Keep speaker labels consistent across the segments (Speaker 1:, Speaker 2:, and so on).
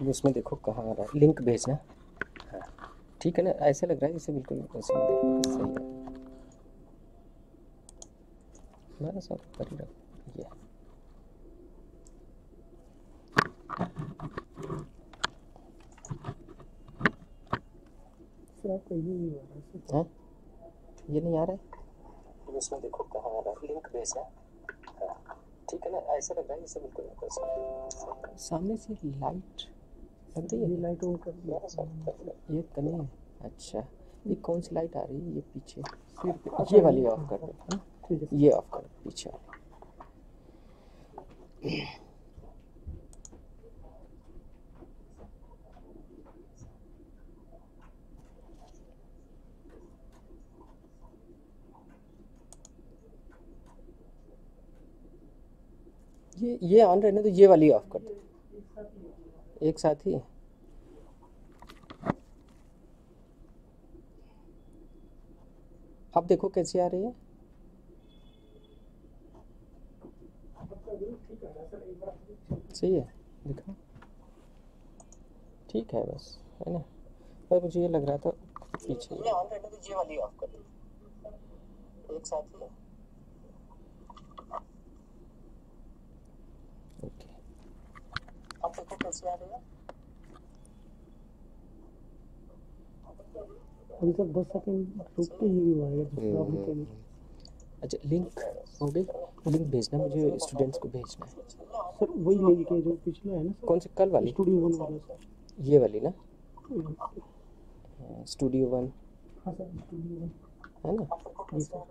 Speaker 1: उसमें देखो कहाँ आ रहा है, लिंक भेजना। हाँ ठीक है ना, ऐसे लग रहा है जैसे बिल्कुल उसमें देखो सही है। मैं सब कर ही रहा ये। हाँ ये नहीं आ रहा है, उसमें देखो कहाँ आ रहा है, लिंक भेजना। हाँ ठीक है ना, ऐसे लग रहा है जैसे बिल्कुल उसमें सामने से लाइट लग रही है। ये लाइट ऑन कर, ये कहीं है। अच्छा ये कौन सी लाइट आ रही है, ये पीछे ये वाली ऑफ कर दो, है ना, ये ऑफ कर दो पीछे वाली। ये ऑन रहने तो ये वाली ऑफ कर दो एक साथ ही। अब देखो कैसी आ रही है। सही है, दिखा ठीक है बस, है ना। पर मुझे ये लग रहा था पीछे ये ऑन रहने तो ये वाली ऑफ कर दो एक साथ ही। ओके अब देखो कैसी आ रही है।
Speaker 2: अभी तक 10 सेकंड रुक के ही हुआ है दूसरा।
Speaker 1: अच्छा लिंक हो गई, लिंक भेजना मुझे, स्टूडेंट्स को भेजना है।
Speaker 2: सर वही लिंक है जो पिछला है ना सर,
Speaker 1: कौन से कल वाली,
Speaker 2: स्टूडियो 1 वाला सर,
Speaker 1: ये वाली ना, स्टूडियो 1
Speaker 2: हाँ सर स्टूडियो 1
Speaker 1: है ना।
Speaker 2: जी sir.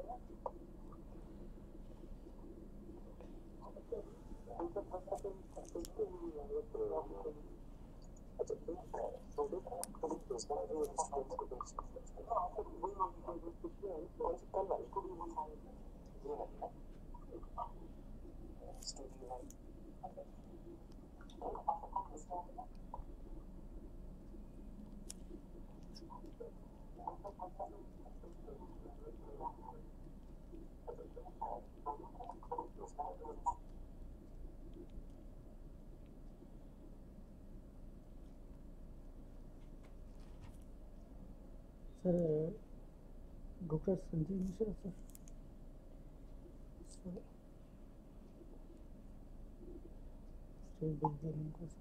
Speaker 2: Sir doctor Sanjay Mishra sir, भेज दिया लिंक को sir.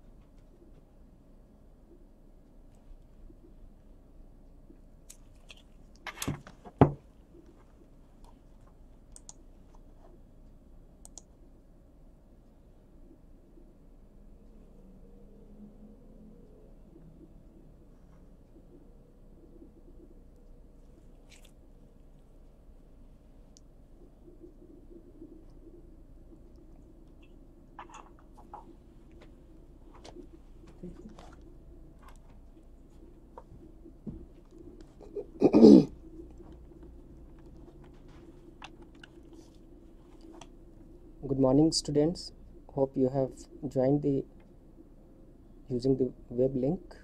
Speaker 1: Good morning students, hope you have joined the using the web link.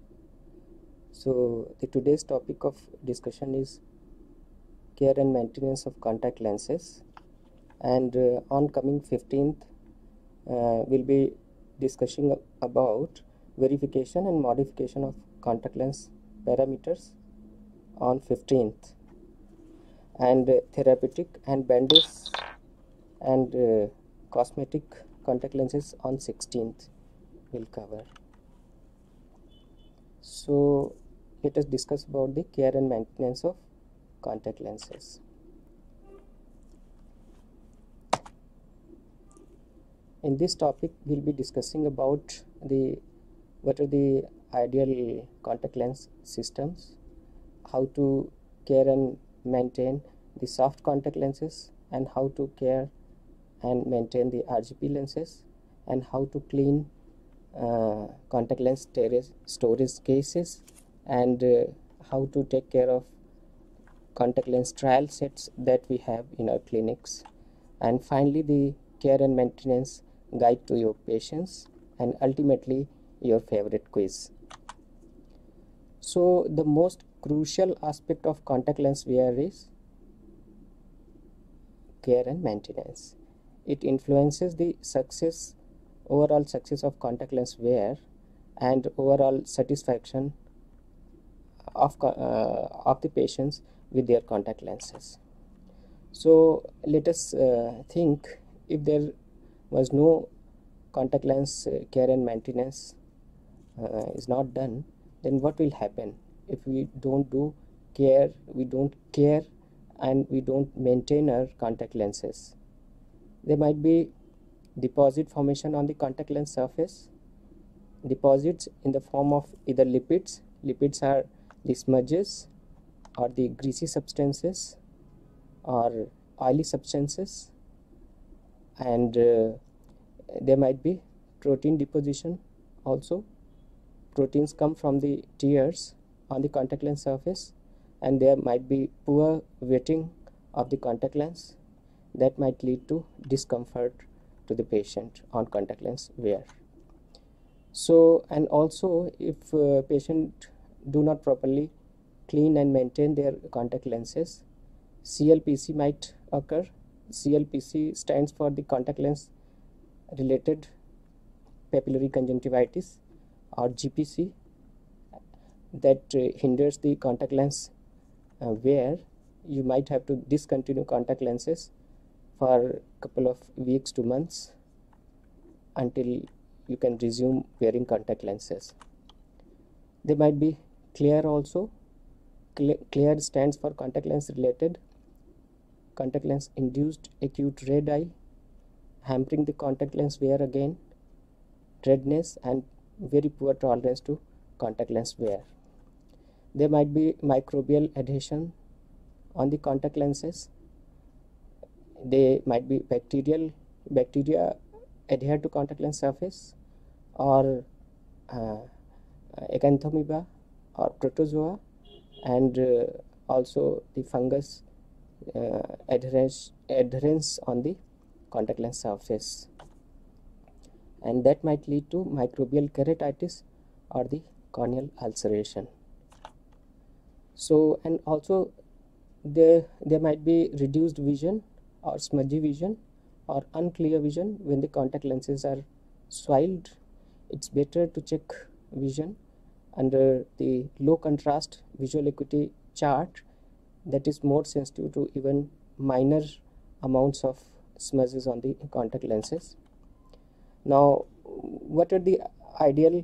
Speaker 1: So the today's topic of discussion is care and maintenance of contact lenses, and on coming 15th we'll be discussing about verification and modification of contact lens parameters on 15th, and therapeutic and bandage and cosmetic contact lenses on 16th will cover. So let us discuss about the care and maintenance of contact lenses. In this topic we'll be discussing about what are the ideal contact lens systems, how to care and maintain the soft contact lenses, and how to care and maintain the RGP lenses, and how to clean contact lens storage cases, and how to take care of contact lens trial sets that we have in our clinics, and finally the care and maintenance guide to your patients, and ultimately your favorite quiz. So the most crucial aspect of contact lens wear is care and maintenance. It influences the overall success of contact lens wear, and overall satisfaction of the patients with their contact lenses. So let us think, if there was no contact lens care and maintenance is not done, then what will happen if we don't do care, we don't care, and we don't maintain our contact lenses? There might be deposit formation on the contact lens surface, deposits in the form of either lipids. Lipids are the smudges or the greasy substances or oily substances, and there might be protein deposition also. Proteins come from the tears on the contact lens surface, and there might be poor wetting of the contact lens that might lead to discomfort to the patient on contact lens wear. So, and also if patient do not properly clean and maintain their contact lenses, CLPC might occur. CLPC stands for the contact lens related papillary conjunctivitis, or GPC, that hinders the contact lens wear. You might have to discontinue contact lenses for a couple of weeks to months until you can resume wearing contact lenses. They might be clear also. Clear stands for contact lens related contact lens induced acute red eye, hampering the contact lens wear again, redness, and very poor tolerance to contact lens wear. There might be microbial adhesion on the contact lenses. They might be bacteria adhere to contact lens surface, or acanthamoeba or protozoa, and also the fungus adherence on the contact lens surface, and that might lead to microbial keratitis or the corneal ulceration. So, and also there might be reduced vision or smudgy vision or unclear vision when the contact lenses are soiled. It's better to check vision under the low contrast visual acuity chart that is more sensitive to even minor amounts of smudges on the contact lenses. Now, what are the ideal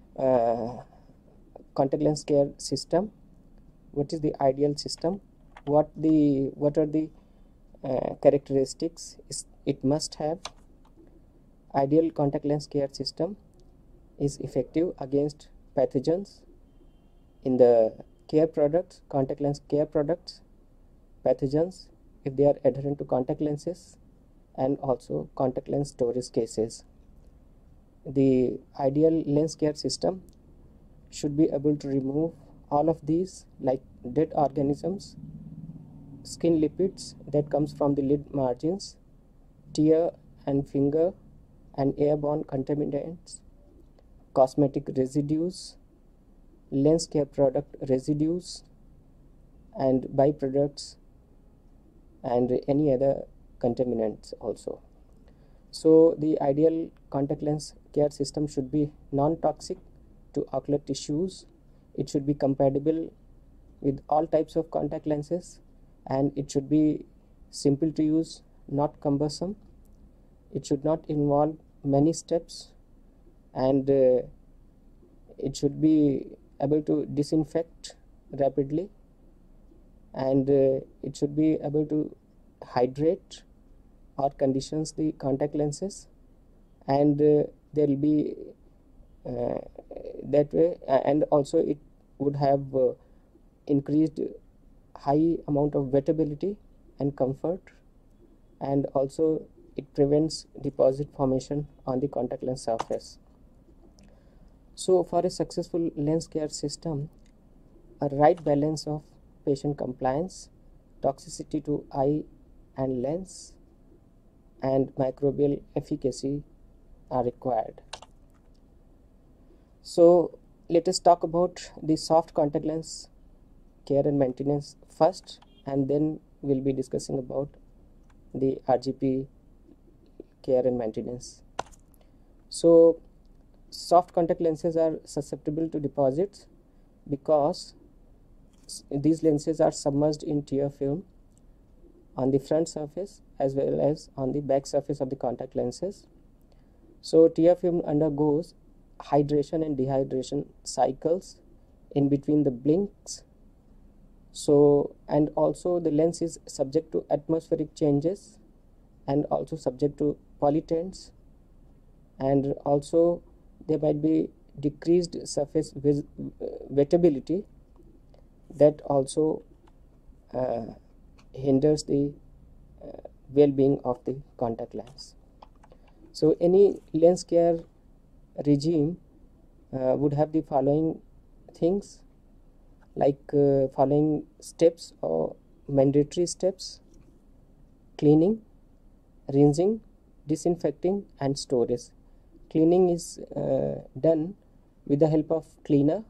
Speaker 1: contact lens care system? What is the ideal system? What are the characteristics it must have? Ideal contact lens care system is effective against pathogens in the care products, contact lens care products, pathogens if they are adherent to contact lenses, and also contact lens storage cases. The ideal lens care system should be able to remove all of these, like dead organisms, skin lipids that comes from the lid margins, tear and finger and airborne contaminants, cosmetic residues, lens care product residues, and byproducts, and any other contaminants also. So the ideal contact lens care system should be non-toxic to ocular tissues. It should be compatible with all types of contact lenses, and it should be simple to use, not cumbersome. It should not involve many steps, and it should be able to disinfect rapidly, and it should be able to hydrate or conditions the contact lenses, and there will be that way, and also it would have increased high amount of wettability and comfort, and also it prevents deposit formation on the contact lens surface. So for a successful lens care system, a right balance of patient compliance, toxicity to eye and lens, and microbial efficacy are required. So let us talk about the soft contact lens care and maintenance first, and then we'll be discussing about the RGP care and maintenance. So soft contact lenses are susceptible to deposits because these lenses are submerged in tear film on the front surface as well as on the back surface of the contact lenses. So tear film undergoes hydration and dehydration cycles in between the blinks. So, and also the lens is subject to atmospheric changes and also subject to pollutants, and also there might be decreased surface wettability that also hinders the well-being of the contact lens. So any lens care regime would have the following things, like following steps or mandatory steps: cleaning, rinsing, disinfecting, and storage. Cleaning is done with the help of cleaner.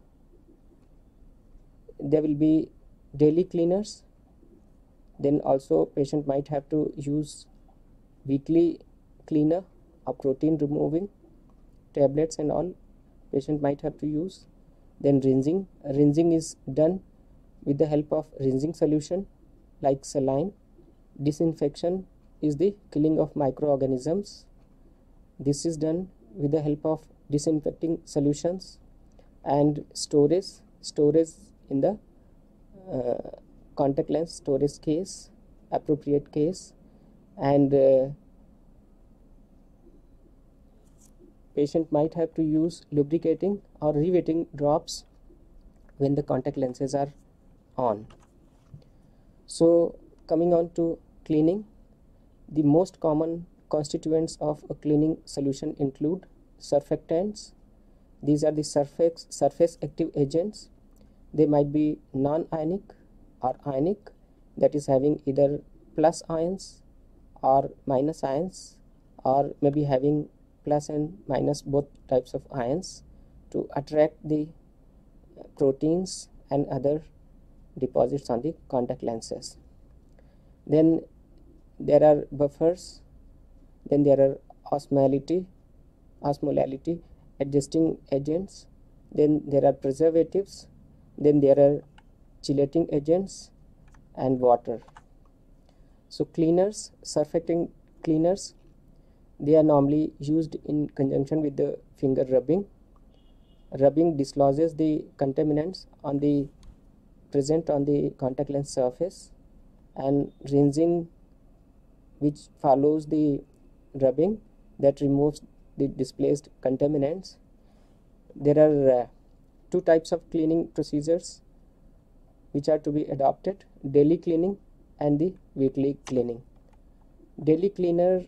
Speaker 1: There will be daily cleaners. Then also patient might have to use weekly cleaner or protein removing tablets and all patient might have to use. Then rinsing is done with the help of rinsing solution like saline. Disinfection is the killing of microorganisms. This is done with the help of disinfecting solutions. And storage in the contact lens storage case, appropriate case, and patient might have to use lubricating or rewetting drops when the contact lenses are on. So coming on to cleaning, the most common constituents of a cleaning solution include surfactants. These are the surface active agents. They might be non-ionic or ionic, that is having either plus ions or minus ions, or maybe having plus and minus both types of ions to attract the proteins and other deposits on the contact lenses. Then there are buffers, then there are osmolality adjusting agents, then there are preservatives, then there are chelating agents and water. So cleaners, surfactant cleaners, they are normally used in conjunction with the finger rubbing. Rubbing dislodges the contaminants on the present on the contact lens surface, and rinsing, which follows the rubbing, that removes the displaced contaminants. There are two types of cleaning procedures which are to be adopted: daily cleaning and the weekly cleaning. Daily cleaner,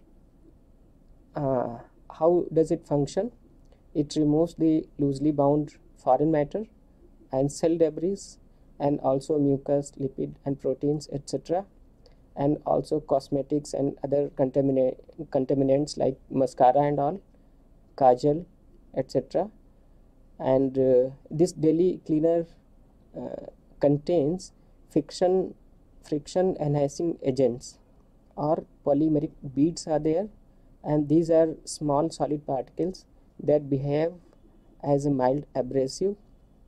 Speaker 1: how does it function? It removes the loosely bound foreign matter and cell debris, and also mucus, lipid and proteins, etc., and also cosmetics and other contaminants like mascara and all, kajal, etc. And this daily cleaner contains friction enhancing agents, or polymeric beads are there, and these are small solid particles that behave as a mild abrasive.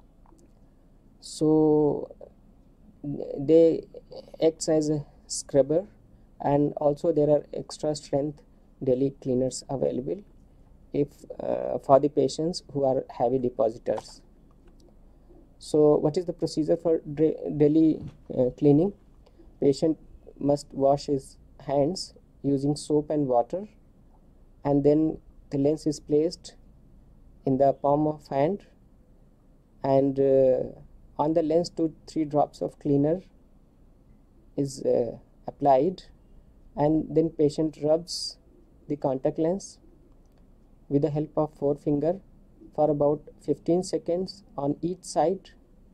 Speaker 1: So they acts as a scrubber, and also there are extra strength daily cleaners available if for the patients who are heavy depositors. So what is the procedure for daily cleaning? Patient must wash his hands using soap and water, and then the lens is placed in the palm of hand, and on the lens 2 to 3 drops of cleaner is applied, and then patient rubs the contact lens with the help of forefinger for about 15 seconds on each side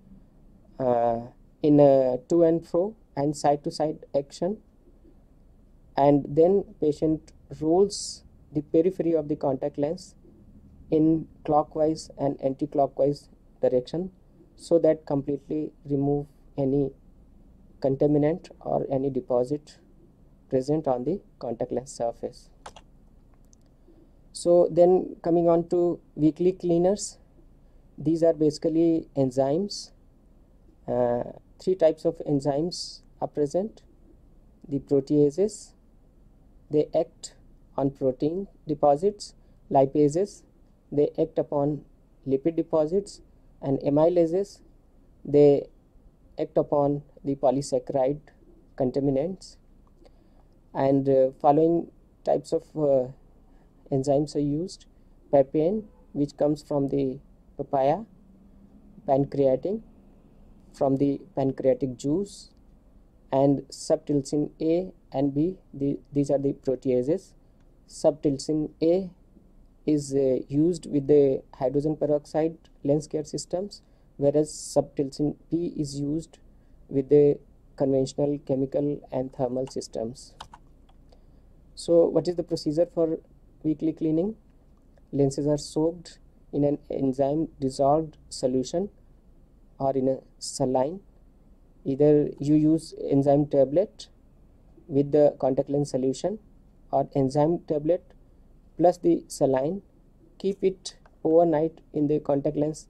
Speaker 1: in a to and fro and side to side action, and then patient rolls the periphery of the contact lens in clockwise and anti-clockwise direction, so that completely remove any contaminant or any deposit present on the contact lens surface. So then coming on to weakly cleaners, these are basically enzymes. Three types of enzymes are present. The proteases, they act on protein deposits. Lipases, they act upon lipid deposits. And amylases, they act upon the polysaccharide contaminants. And following types of enzymes are used: papain, which comes from the papaya; pancreatin, from the pancreatic juice; and subtilsin A and B. These are the proteases. Subtilsin A is used with the hydrogen peroxide lens care systems, whereas subtilsin B is used with the conventional chemical and thermal systems. So what is the procedure for weakly cleaning? Lenses are soaked in an enzyme dissolved solution or in a saline. Either you use enzyme tablet with the contact lens solution, or enzyme tablet plus the saline. Keep it overnight in the contact lens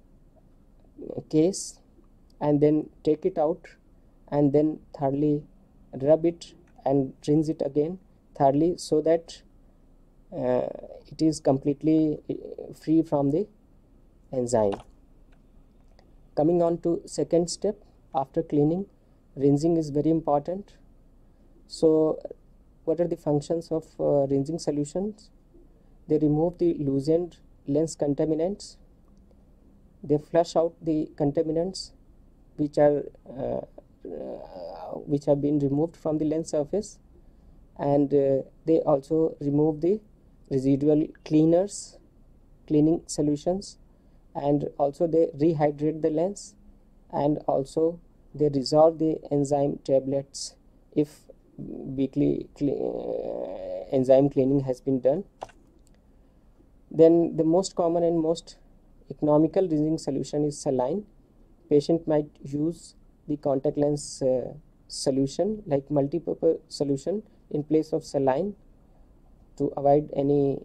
Speaker 1: case and then take it out, and then thoroughly rub it and rinse it again thoroughly, so that it is completely free from the enzyme. Coming on to second step, after cleaning, rinsing is very important. So what are the functions of rinsing solutions? They remove the loosened lens contaminants. They flush out the contaminants which have been removed from the lens surface, and they also remove the residual cleaning solutions, and also they rehydrate the lens, and also they resolve the enzyme tablets if weekly enzyme cleaning has been done. Then the most common and most economical rinsing solution is saline. Patient might use the contact lens solution, like multi-purpose solution, in place of saline to avoid any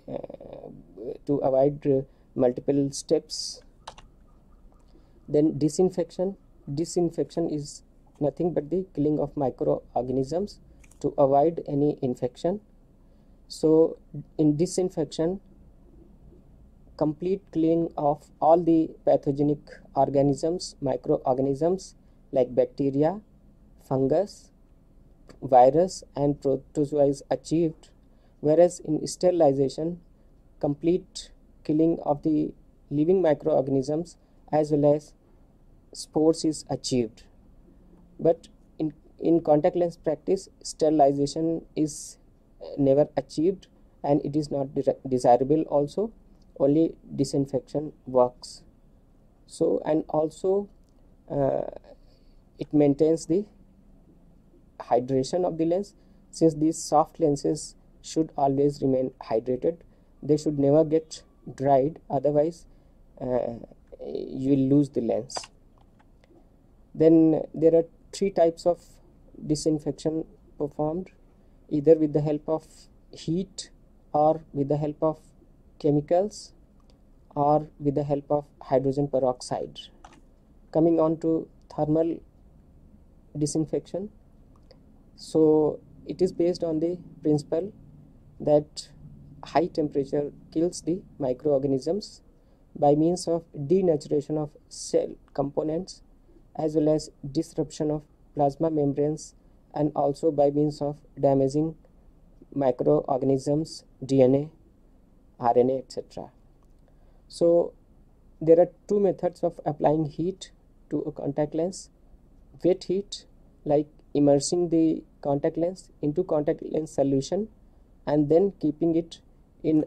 Speaker 1: multiple steps. Then disinfection is nothing but the killing of microorganisms to avoid any infection. So in disinfection, complete cleaning of all the pathogenic organisms, microorganisms like bacteria, fungus, virus and protozoa is achieved, whereas in sterilization, complete killing of the living microorganisms as well as spores is achieved. But in contact lens practice, sterilization is never achieved, and it is not desirable also. Only disinfection works. So, and also it maintains the hydration of the lens, since these soft lenses should always remain hydrated. They should never get dried, otherwise you will lose the lens. Then there are three types of disinfection performed, either with the help of heat, or with the help of chemicals, or with the help of hydrogen peroxide. Coming on to thermal disinfection, so it is based on the principle that high temperature kills the microorganisms by means of denaturation of cell components, as well as disruption of plasma membranes, and also by means of damaging microorganisms, DNA, RNA, etc. So there are two methods of applying heat to a contact lens: wet heat, like immersing the contact lens into contact lens solution and then keeping it in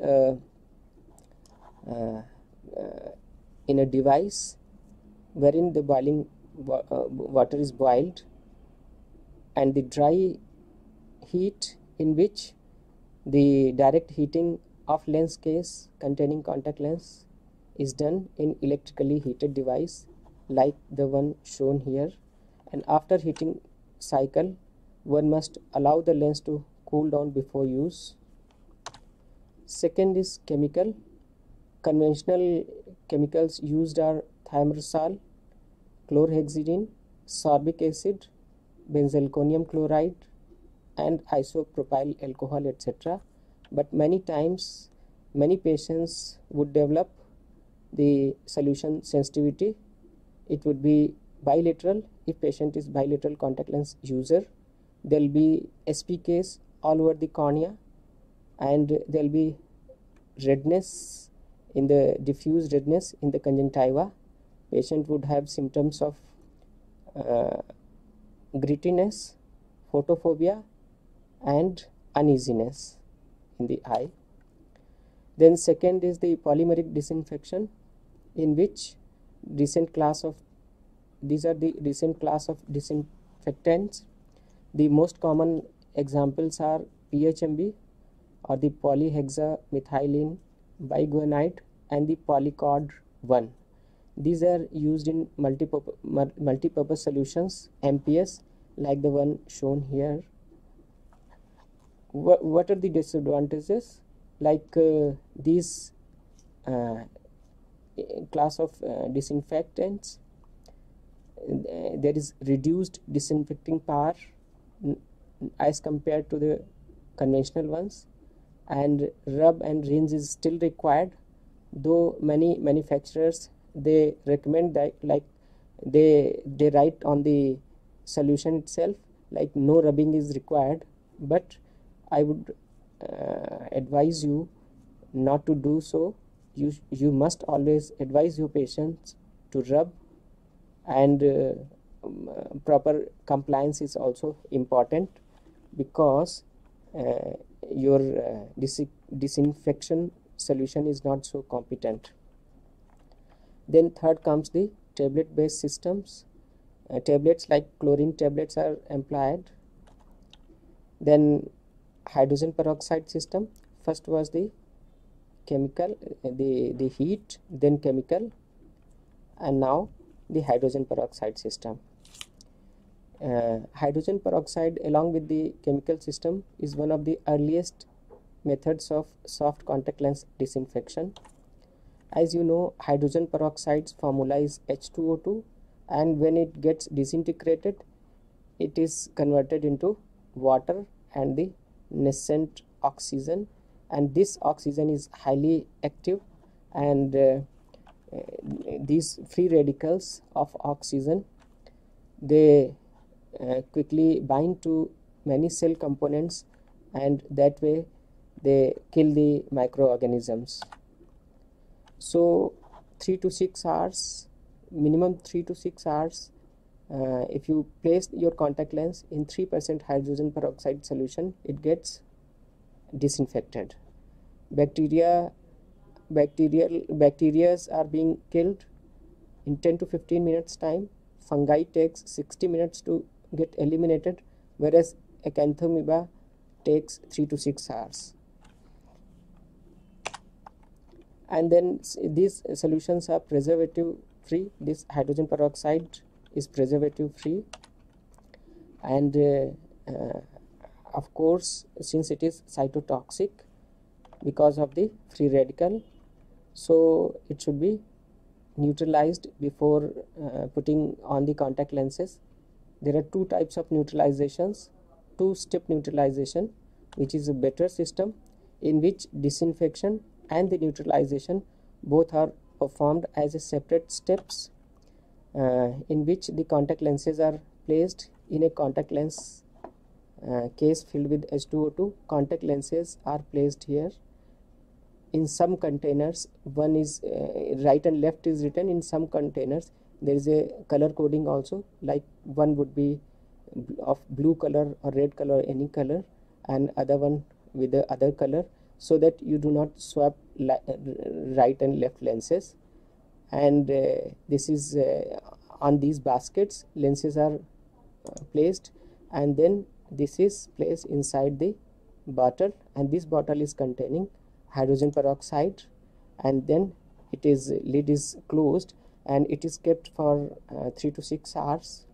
Speaker 1: a device wherein the boiling water is boiled, and the dry heat, in which the direct heating of lens case containing contact lens is done in electrically heated device like the one shown here. And after heating cycle, one must allow the lens to cool down before use. Second is chemical. Conventional chemicals used are thimerosal, chlorhexidine, sorbic acid, benzalkonium chloride, and isopropyl alcohol, etc. But many times, many patients would develop the solution sensitivity. It would be bilateral. If patient is bilateral contact lens user, there will be SPKs all over the cornea, and there will be redness in the diffuse redness in the conjunctiva. Patient would have symptoms of grittiness, photophobia, and uneasiness in the eye. Then second is the polymeric disinfection, in which these are the recent class of disinfectants. The most common examples are PHMB, or the polyhexamethylene biguanide, and the polycod 1. These are used in multipurpose solutions, MPS, like the one shown here. What are the disadvantages? Like these class of disinfectants, there is reduced disinfecting power as compared to the conventional ones, and rub and rinse is still required, though many manufacturers they recommend that, like they write on the solution itself like no rubbing is required, but I would advise you not to do so. You must always advise your patients to rub, and proper compliance is also important, because your disinfection solution is not so competent. Then third comes the tablet based systems. Tablets like chlorine tablets are employed. Then hydrogen peroxide system. First was the chemical, the heat, then chemical, and now the hydrogen peroxide system. Hydrogen peroxide along with the chemical system is one of the earliest methods of soft contact lens disinfection. As you know, hydrogen peroxide's formula is H2O2, and when it gets disintegrated, it is converted into water and the nascent oxygen, and this oxygen is highly active, and these free radicals of oxygen, they quickly bind to many cell components, and that way they kill the microorganisms. So 3 to 6 hours, minimum 3 to 6 hours, if you place your contact lens in 3% hydrogen peroxide solution, it gets disinfected. Bacteria are being killed in 10 to 15 minutes time. Fungi takes 60 minutes to get eliminated, whereas acanthamoeba takes 3 to 6 hours. And then these solutions are preservative free. This hydrogen peroxide is preservative free, and of course, since it is cytotoxic because of the free radical, so it should be neutralized before putting on the contact lenses. There are two types of neutralizations: two-step neutralization, which is a better system, in which disinfection and the neutralization both are performed as a separate steps, in which the contact lenses are placed in a contact lens case filled with H2O2. Contact lenses are placed here in some containers. One is right and left is written. In some containers there is a color coding also, like one would be of blue color or red color, any color, and other one with the other color, so that you do not swap right and left lenses. And this is on these baskets lenses are placed, and then this is placed inside the bottle, and this bottle is containing hydrogen peroxide, and then it is lid is closed, and it is kept for 3 to 6 hours,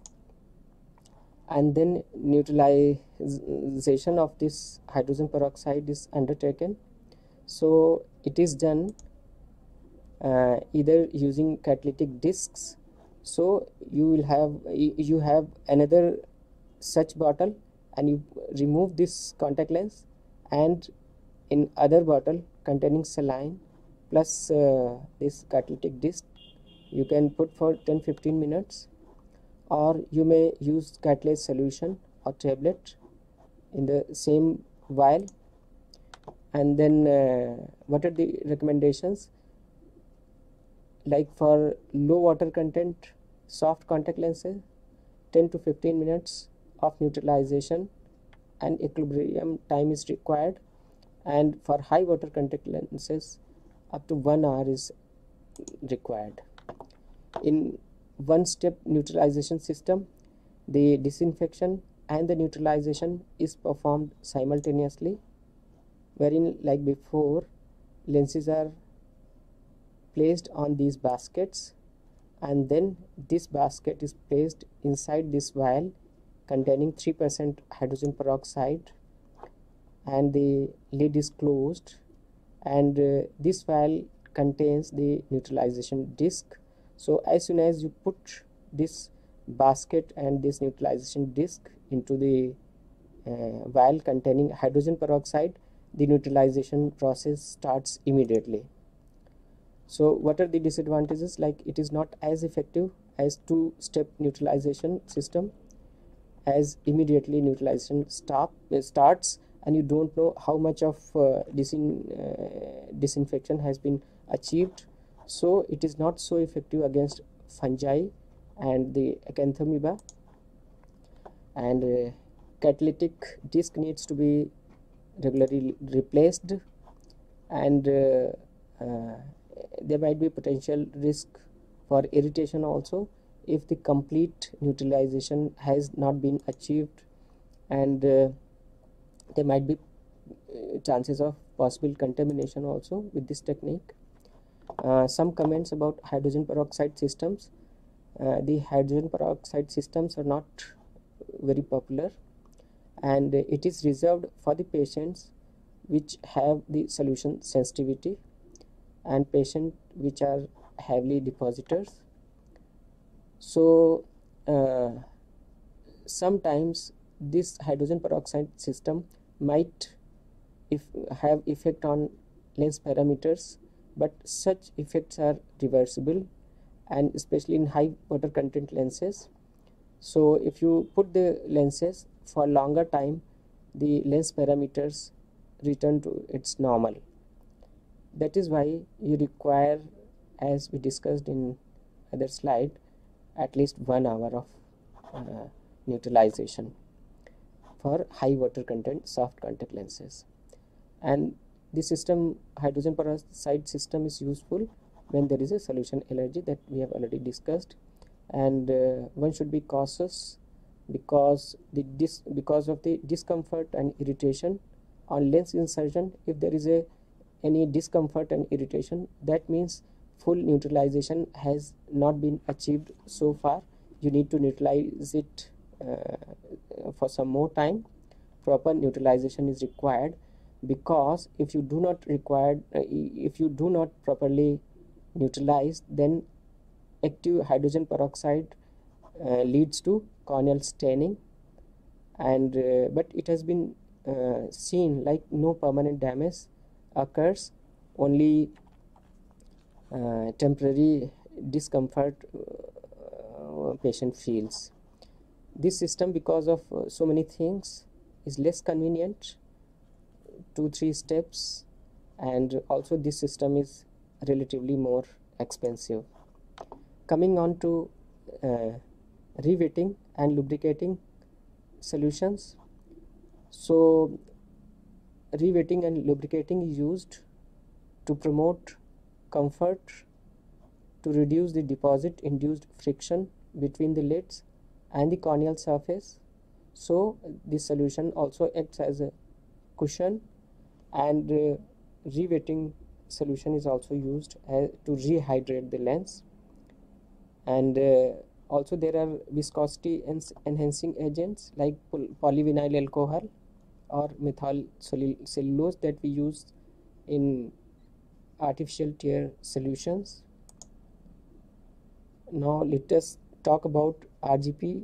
Speaker 1: and then neutralization of this hydrogen peroxide is undertaken. So it is done either using catalytic discs. So you have another such bottle, and you remove this contact lens, and in other bottle containing saline plus this catalytic disc you can put for 10-15 minutes, or you may use catalase solution or tablet in the same vial. And then what are the recommendations? Like for low water content soft contact lenses, 10 to 15 minutes of neutralization and equilibrium time is required, and for high water contact lenses up to 1 hour is required. In one step neutralization system, the disinfection and the neutralization is performed simultaneously, wherein like before lenses are placed on these baskets, and then this basket is placed inside this vial containing 3% hydrogen peroxide, and the lid is closed, and this vial contains the neutralization disc. So as soon as you put this basket and this neutralization disc into the vial containing hydrogen peroxide, the neutralization process starts immediately. So what are the disadvantages? Like it is not as effective as two-step neutralization system, as immediately neutralization starts, and you don't know how much of disinfection has been achieved. So it is not so effective against fungi and the acanthamoeba, and catalytic disc needs to be regularly replaced, and there might be potential risk for irritation also if the complete neutralization has not been achieved, and there might be chances of possible contamination also with this technique. Some comments about hydrogen peroxide systems. The hydrogen peroxide systems are not very popular, and it is reserved for the patients which have the solution sensitivity and patients which are heavily depositors. So sometimes this hydrogen peroxide system might have effect on lens parameters, but such effects are reversible, and especially in high water content lenses. So if you put the lenses for longer time, the lens parameters return to its normal. That is why you require, as we discussed in other slide, at least 1 hour of neutralization for high water content soft contact lenses. And the system hydrogen peroxide system is useful when there is a solution allergy that we have already discussed, and one should be cautious because of the discomfort and irritation on lens insertion. If there is any discomfort and irritation, that means full neutralization has not been achieved so far. You need to neutralize it for some more time. Proper neutralization is required, because if you do not properly neutralize, then active hydrogen peroxide leads to corneal staining, and but it has been seen like no permanent damage occurs, only temporary discomfort patient feels. This system, because of so many things, is less convenient, 2-3 steps, and also this system is relatively more expensive. Coming on to rewetting and lubricating solutions. So rewetting and lubricating is used to promote comfort, to reduce the deposit induced friction between the lids and the corneal surface. So this solution also acts as a cushion, and rewetting solution is also used to rehydrate the lens. And also there are viscosity enhancing agents like polyvinyl alcohol or methyl cellulose that we use in artificial tear solutions. Now let us talk about RGP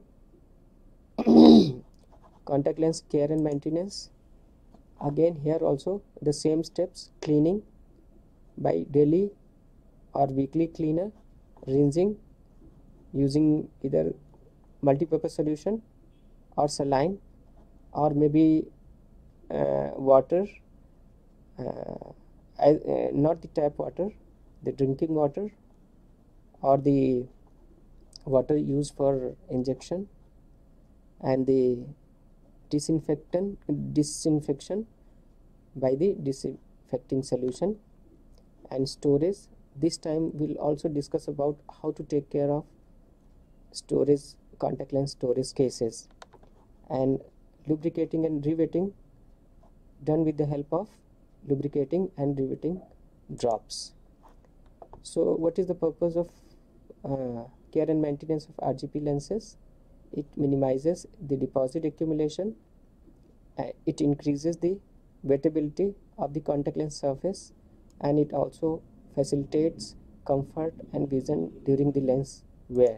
Speaker 1: contact lens care and maintenance. Again, here also the same steps: cleaning by daily or weekly cleaner, rinsing using either multi-purpose solution or saline, or maybe water, not the tap water, the drinking water, or the water used for injection, and the disinfection by the disinfecting solution, and storage. This time we'll also discuss about how to take care of storage, contact lens storage cases, and lubricating and riveting done with the help of lubricating and riveting drops. So what is the purpose of care and maintenance of RGP lenses? It minimizes the deposit accumulation, it increases the wettability of the contact lens surface, and it also facilitates comfort and vision during the lens wear.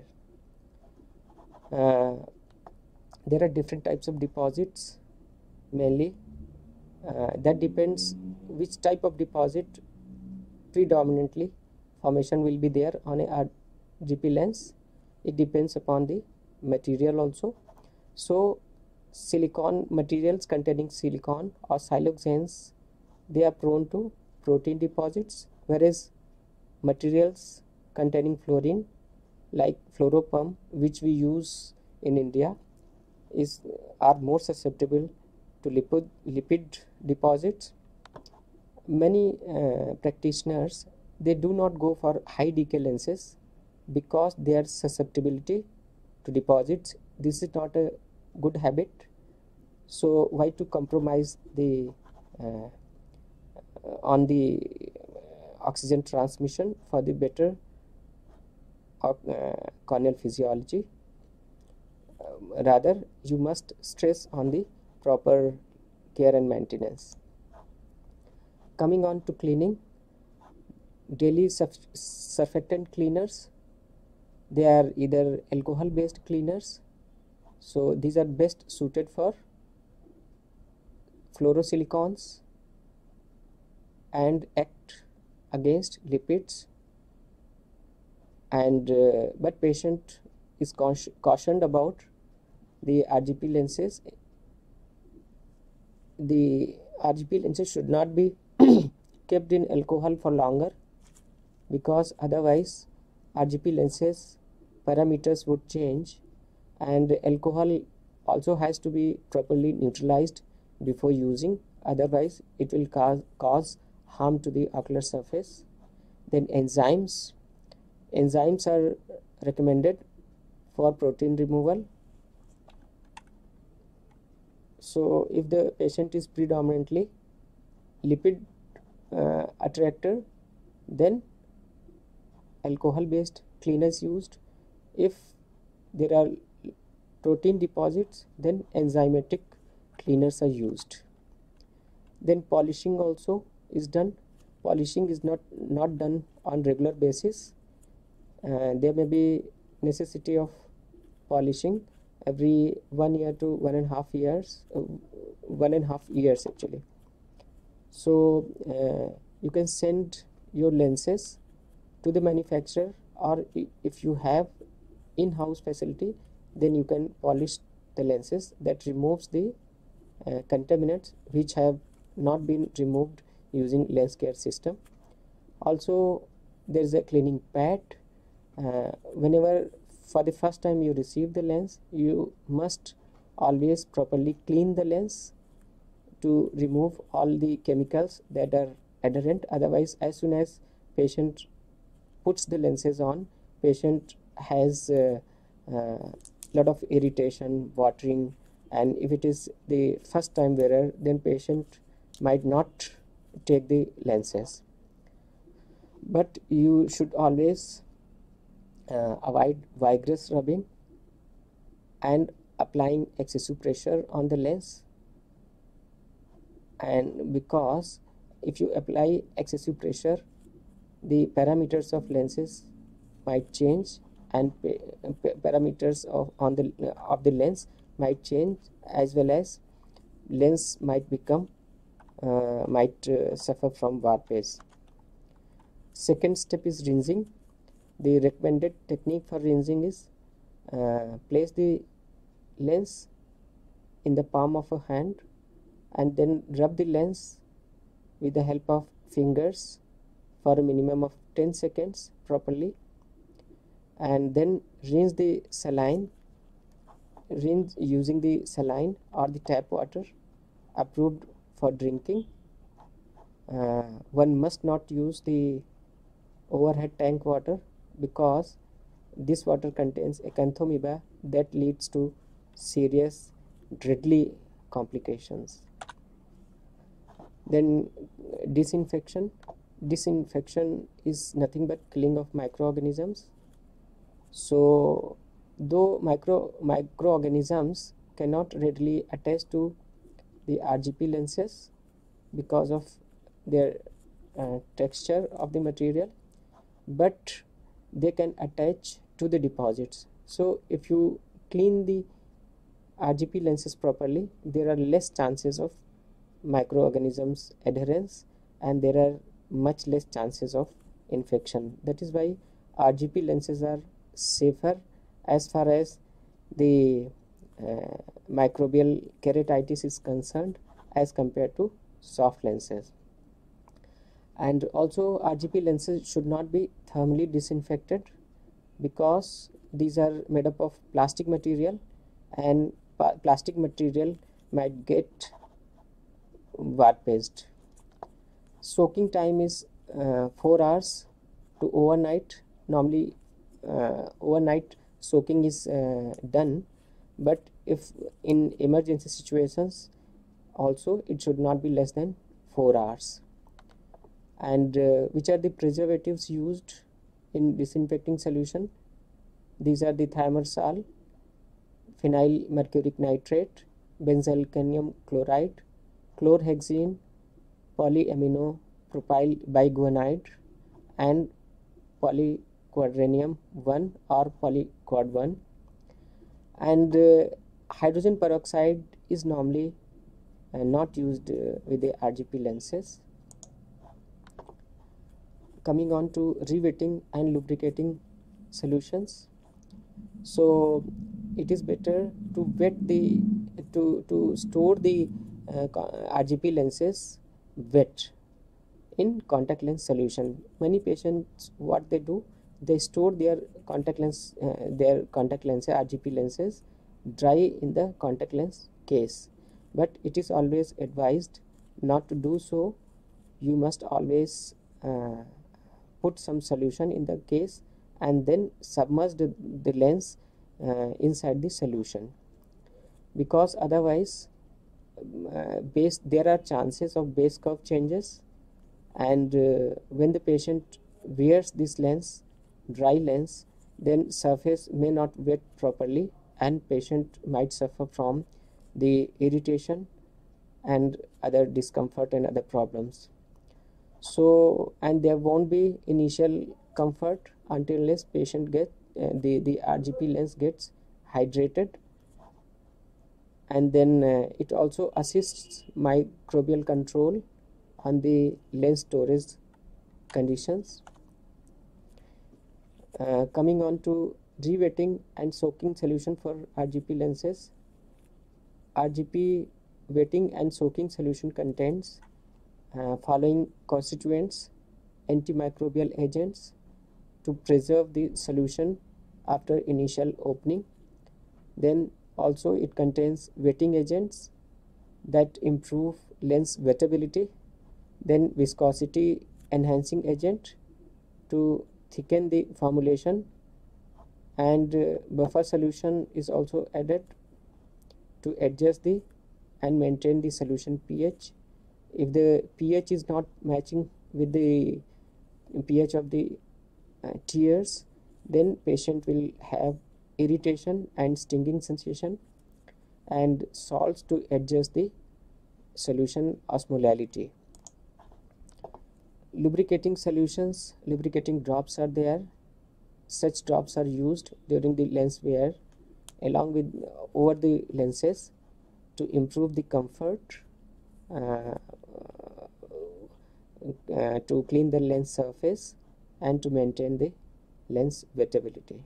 Speaker 1: There are different types of deposits mainly. That depends which type of deposit predominantly formation will be there on a RGP lens. It depends upon the material also. So silicone materials containing silicone or siloxanes, they are prone to protein deposits, whereas materials containing fluorine like fluoroperm, which we use in India, are more susceptible to lipid deposits. Many practitioners, they do not go for high decay lenses because their susceptibility to deposits. This is not a good habit. So why to compromise the on the oxygen transmission for the better corneal physiology? Rather, you must stress on the proper care and maintenance. Coming on to cleaning, daily surfactant cleaners, they are either alcohol based cleaners, so these are best suited for fluorosilicones and act against lipids, and but patient is cautioned about the RGP lenses. The RGP lenses should not be kept in alcohol for longer, because otherwise RGP lenses parameters would change, and alcohol also has to be properly neutralized before using, otherwise it will cause harm to the ocular surface. Then enzymes are recommended for protein removal. So if the patient is predominantly lipid attractor, then alcohol based cleaners used. If there are protein deposits, then enzymatic cleaners are used. Then polishing also is done. Polishing is not done on regular basis. There may be necessity of polishing every 1 year to 1.5 years, 1.5 years actually. So you can send your lenses to the manufacturer, or if you have in-house facility, then you can polish the lenses. That removes the contaminants which have not been removed using lens care system. Also there is a cleaning pad. Whenever for the first time you receive the lens, you must always properly clean the lens to remove all the chemicals that are adherent. Otherwise, as soon as patient puts the lenses on, patient has lot of irritation, watering, and if it is the first time wearer, then patient might not take the lenses. But you should always avoid vigorous rubbing and applying excessive pressure on the lens, and because if you apply excessive pressure, the parameters of lenses might change, and parameters of the lens might change, as well as lens might become suffer from warpage. Second step is rinsing. The recommended technique for rinsing is place the lens in the palm of a hand and then rub the lens with the help of fingers for a minimum of 10 seconds properly, and then rinse using the saline or the tap water approved for drinking. One must not use the overhead tank water, because this water contains acanthamoeba that leads to serious deadly complications. Then disinfection is nothing but killing of microorganisms. So though microorganisms cannot readily attach to the RGP lenses because of their texture of the material, but they can attach to the deposits. So if you clean the RGP lenses properly, there are less chances of microorganisms adherence, and there are much less chances of infection. That is why RGP lenses are safer as far as the microbial keratitis is concerned as compared to soft lenses. And also RGP lenses should not be thermally disinfected, because these are made up of plastic material, and plastic material might get warpaged. Soaking time is 4 hours to overnight. Normally overnight soaking is done, but if in emergency situations also it should not be less than 4 hours. And which are the preservatives used in disinfecting solution? These are the thimerosal, phenyl mercuric nitrate, benzalkonium chloride, chlorhexidine, polyamino propyl biguanide, and polyquadranium 1 or polyquad 1. And hydrogen peroxide is normally not used with the RGP lenses. Coming on to rewetting and lubricating solutions. So it is better to wet the to store the RGP lenses wet in contact lens solution. Many patients, what they do, they store their contact lens RGP lenses dry in the contact lens case, but it is always advised not to do so. You must always put some solution in the case and then submerge the lens inside the solution, because otherwise there are chances of base curve changes, and when the patient wears this lens, dry lens, then surface may not wet properly, and patient might suffer from the irritation and other discomfort and other problems. So, and there won't be initial comfort until unless patient get the RGP lens gets hydrated, and then it also assists microbial control on the lens storage conditions. Coming on to rewetting and soaking solution for RGP lenses. RGP wetting and soaking solution contains following constituents: antimicrobial agents to preserve the solution after initial opening. Then also it contains wetting agents that improve lens wettability. Then viscosity enhancing agent to thicken the formulation, and buffer solution is also added to adjust the and maintain the solution pH. If the pH is not matching with the pH of the tears, then patient will have irritation and stinging sensation, and salts to adjust the solution osmolality. lubricating solutions, lubricating drops are there. Such drops are used during the lens wear along with over the lenses to improve the comfort, to clean the lens surface, and to maintain the lens wettability.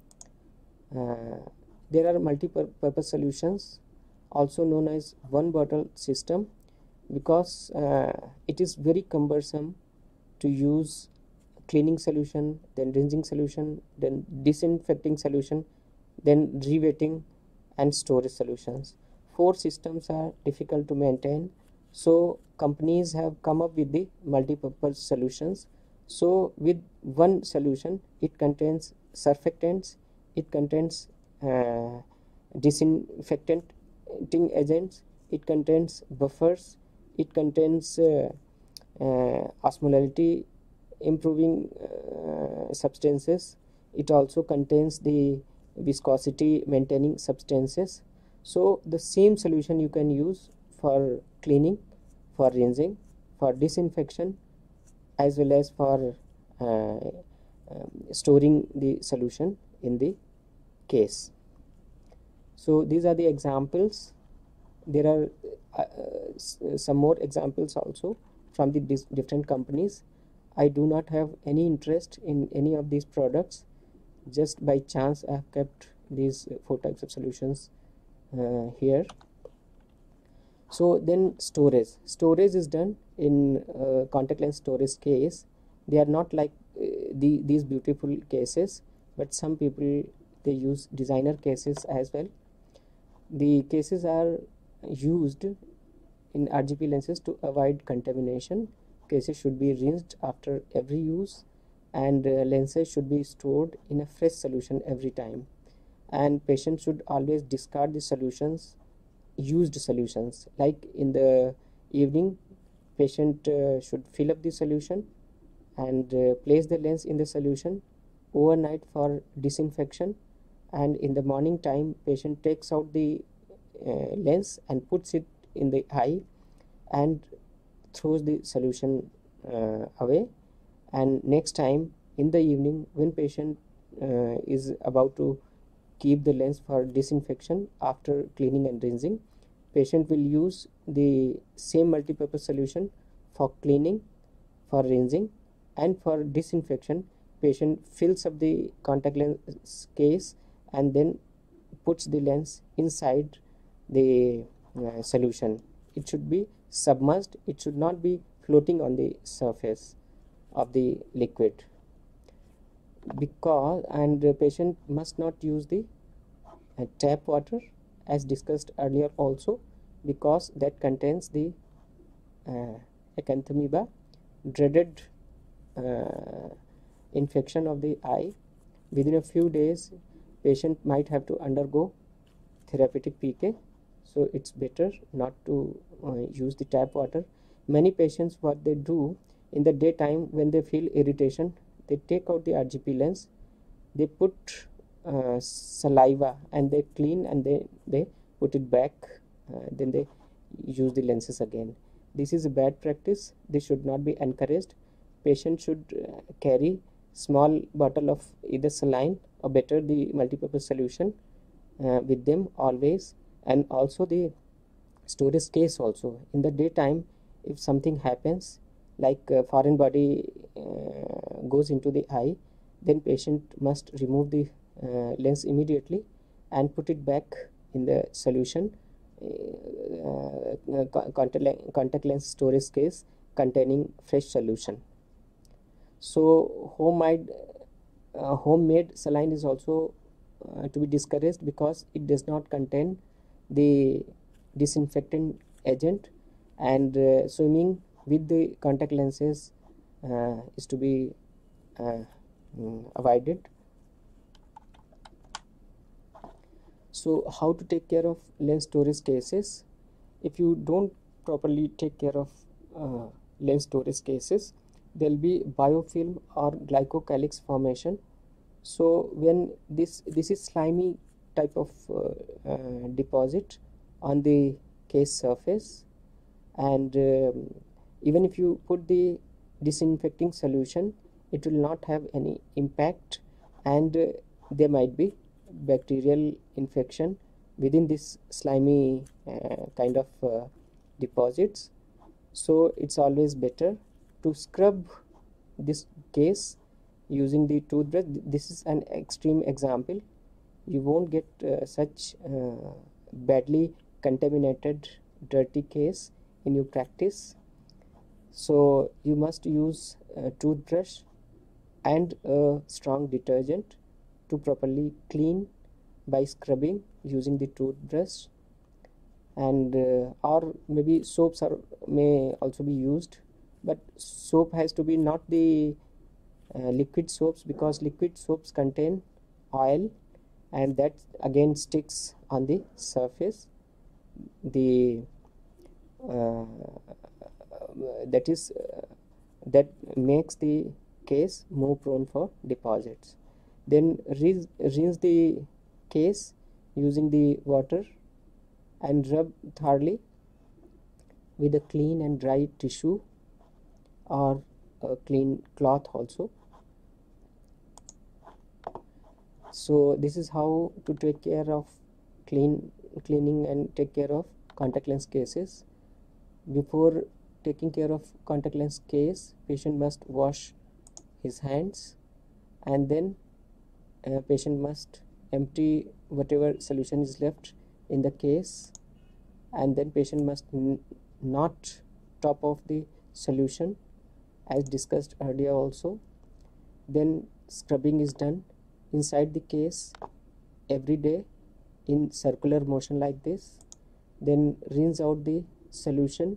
Speaker 1: There are multi-purpose solutions, also known as one bottle system, because it is very cumbersome to use cleaning solution, then rinsing solution, then disinfecting solution, then rewetting and storage solutions. 4 systems are difficult to maintain, so companies have come up with the multi-purpose solutions. So with one solution, it contains surfactants, it contains disinfecting agents, it contains buffers, it contains osmolality improving substances, it also contains the viscosity maintaining substances. So the same solution you can use for cleaning, for rinsing, for disinfection, as well as for storing the solution in the case. So these are the examples. There are some more examples also from the different companies. I do not have any interest in any of these products. Just by chance I have kept these 4 types of solutions here. So then storage is done in contact lens storage case. They are not like these beautiful cases, but some people they use designer cases as well. The cases are used in RGP lenses to avoid contamination. Cases should be rinsed after every use, and lenses should be stored in a fresh solution every time, and patients should always discard the solutions, used solutions. Like in the evening, patient should fill up the solution and place the lens in the solution overnight for disinfection, and in the morning time patient takes out the lens and puts it in the eye and throws the solution away. And next time in the evening, when patient is about to keep the lens for disinfection after cleaning and rinsing, patient will use the same multi-purpose solution for cleaning, for rinsing, and for disinfection. Patient fills up the contact lens case and then puts the lens inside the solution. It should be submerged, it should not be floating on the surface of the liquid. Because the patient must not use the tap water as discussed earlier also, because that contains the acanthamoeba, dreaded infection of the eye. Within a few days patient might have to undergo therapeutic PK, so it's better not to use the tap water. Many patients, what they do in the daytime when they feel irritation, they take out the RGP lens, they put saliva and they clean and they put it back, then they use the lenses again. This is a bad practice. This should not be encouraged. Patient should carry small bottle of either saline or better the multi-purpose solution with them always, and also the storage case also. In the daytime, if something happens like foreign body goes into the eye, then patient must remove the lens immediately and put it back in the solution, contact lens storage case containing fresh solution. So homemade saline is also to be discouraged, because it does not contain the disinfectant agent, and swimming with the contact lenses is to be avoided. So how to take care of lens storage cases? If you don't properly take care of lens storage cases, there will be biofilm or glycocalyx formation. So when this is slimy type of deposit on the case surface, and even if you put the disinfecting solution, it will not have any impact, and there might be bacterial infection within this slimy kind of deposits. So it's always better to scrub this case using the toothbrush. This is an extreme example. You won't get such badly contaminated dirty case in your practice. So you must use a toothbrush and a strong detergent to properly clean by scrubbing using the toothbrush, and or maybe soaps may also be used, but soap has to be not the liquid soaps, because liquid soaps contain oil and that again sticks on the surface. The that makes the case more prone for deposits. Then rinse the case using the water and rub thoroughly with a clean and dry tissue or a clean cloth also. So this is how to take care of cleaning and take care of contact lens cases. Before taking care of contact lens case, patient must wash his hands, and then patient must empty whatever solution is left in the case, and then patient must not top off the solution as discussed earlier also. Then scrubbing is done inside the case every day in circular motion like this. Then rinse out the solution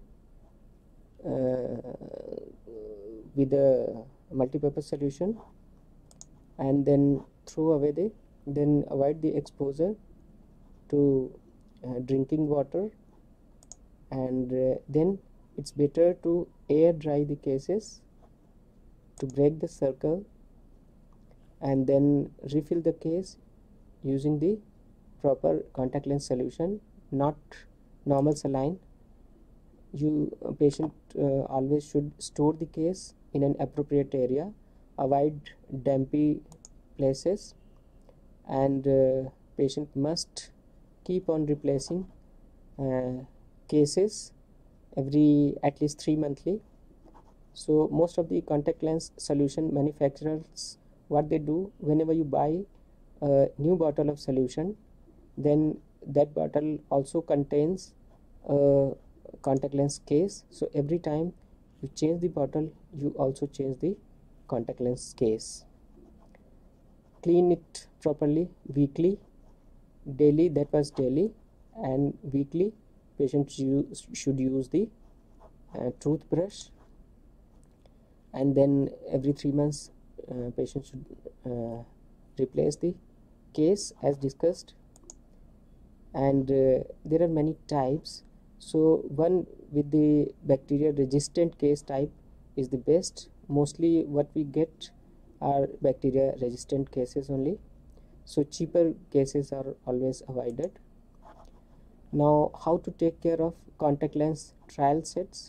Speaker 1: with a multi-purpose solution, and then throw away then avoid the exposure to drinking water, and then it's better to air dry the cases to break the circle, and then refill the case using the proper contact lens solution, not normal saline. Patient always should store the case in an appropriate area, avoid dampy places, and patient must keep on replacing cases at least 3 monthly. So most of the contact lens solution manufacturers, what they do, whenever you buy a new bottle of solution, then that bottle also contains a contact lens case. So every time you change the bottle, you also change the contact lens case. Clean it properly weekly, daily, that was daily, and weekly patient should use the toothbrush, and then every 3 months patient should replace the case as discussed. And there are many types. So one with the bacteria resistant case type is the best. Mostly what we get are bacteria resistant cases only, so cheaper cases are always avoided. Now, how to take care of contact lens trial sets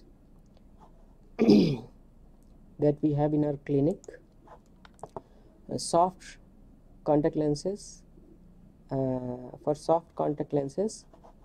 Speaker 1: that we have in our clinic. Soft contact lenses. For soft contact lenses,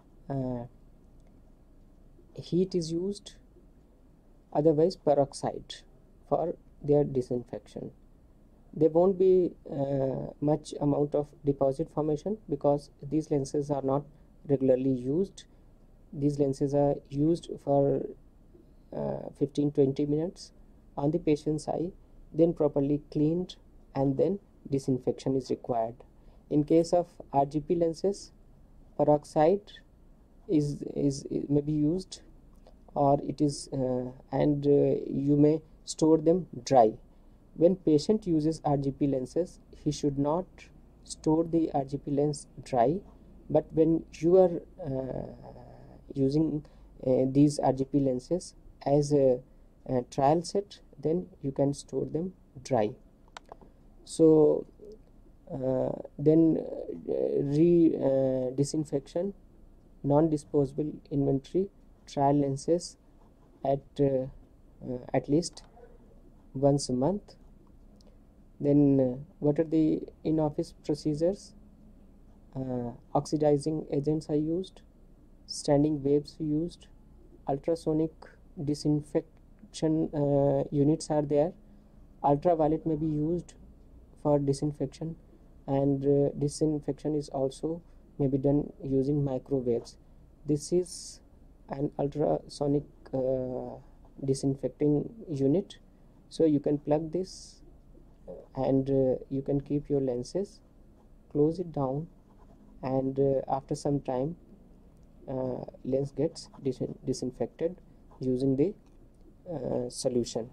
Speaker 1: heat is used, otherwise peroxide for their disinfection. There won't be much amount of deposit formation because these lenses are not regularly used. These lenses are used for 15-20 minutes on the patient's eye, then properly cleaned, and then disinfection is required. In case of RGP lenses, peroxide may be used, or it is and you may store them dry. When patient uses RGP lenses, he should not store the RGP lens dry, but when you are using these RGP lenses as a trial set, then you can store them dry. So then disinfection, non-disposable inventory trial lenses at least once a month. Then what are the in-office procedures? Oxidizing agents are used, standing waves used, ultrasonic disinfection units are there, ultraviolet may be used for disinfection, and disinfection is also may be done using microwaves. This is an ultrasonic disinfecting unit, so you can plug this and you can keep your lenses, close it down, and after some time lens gets disinfected using the solution.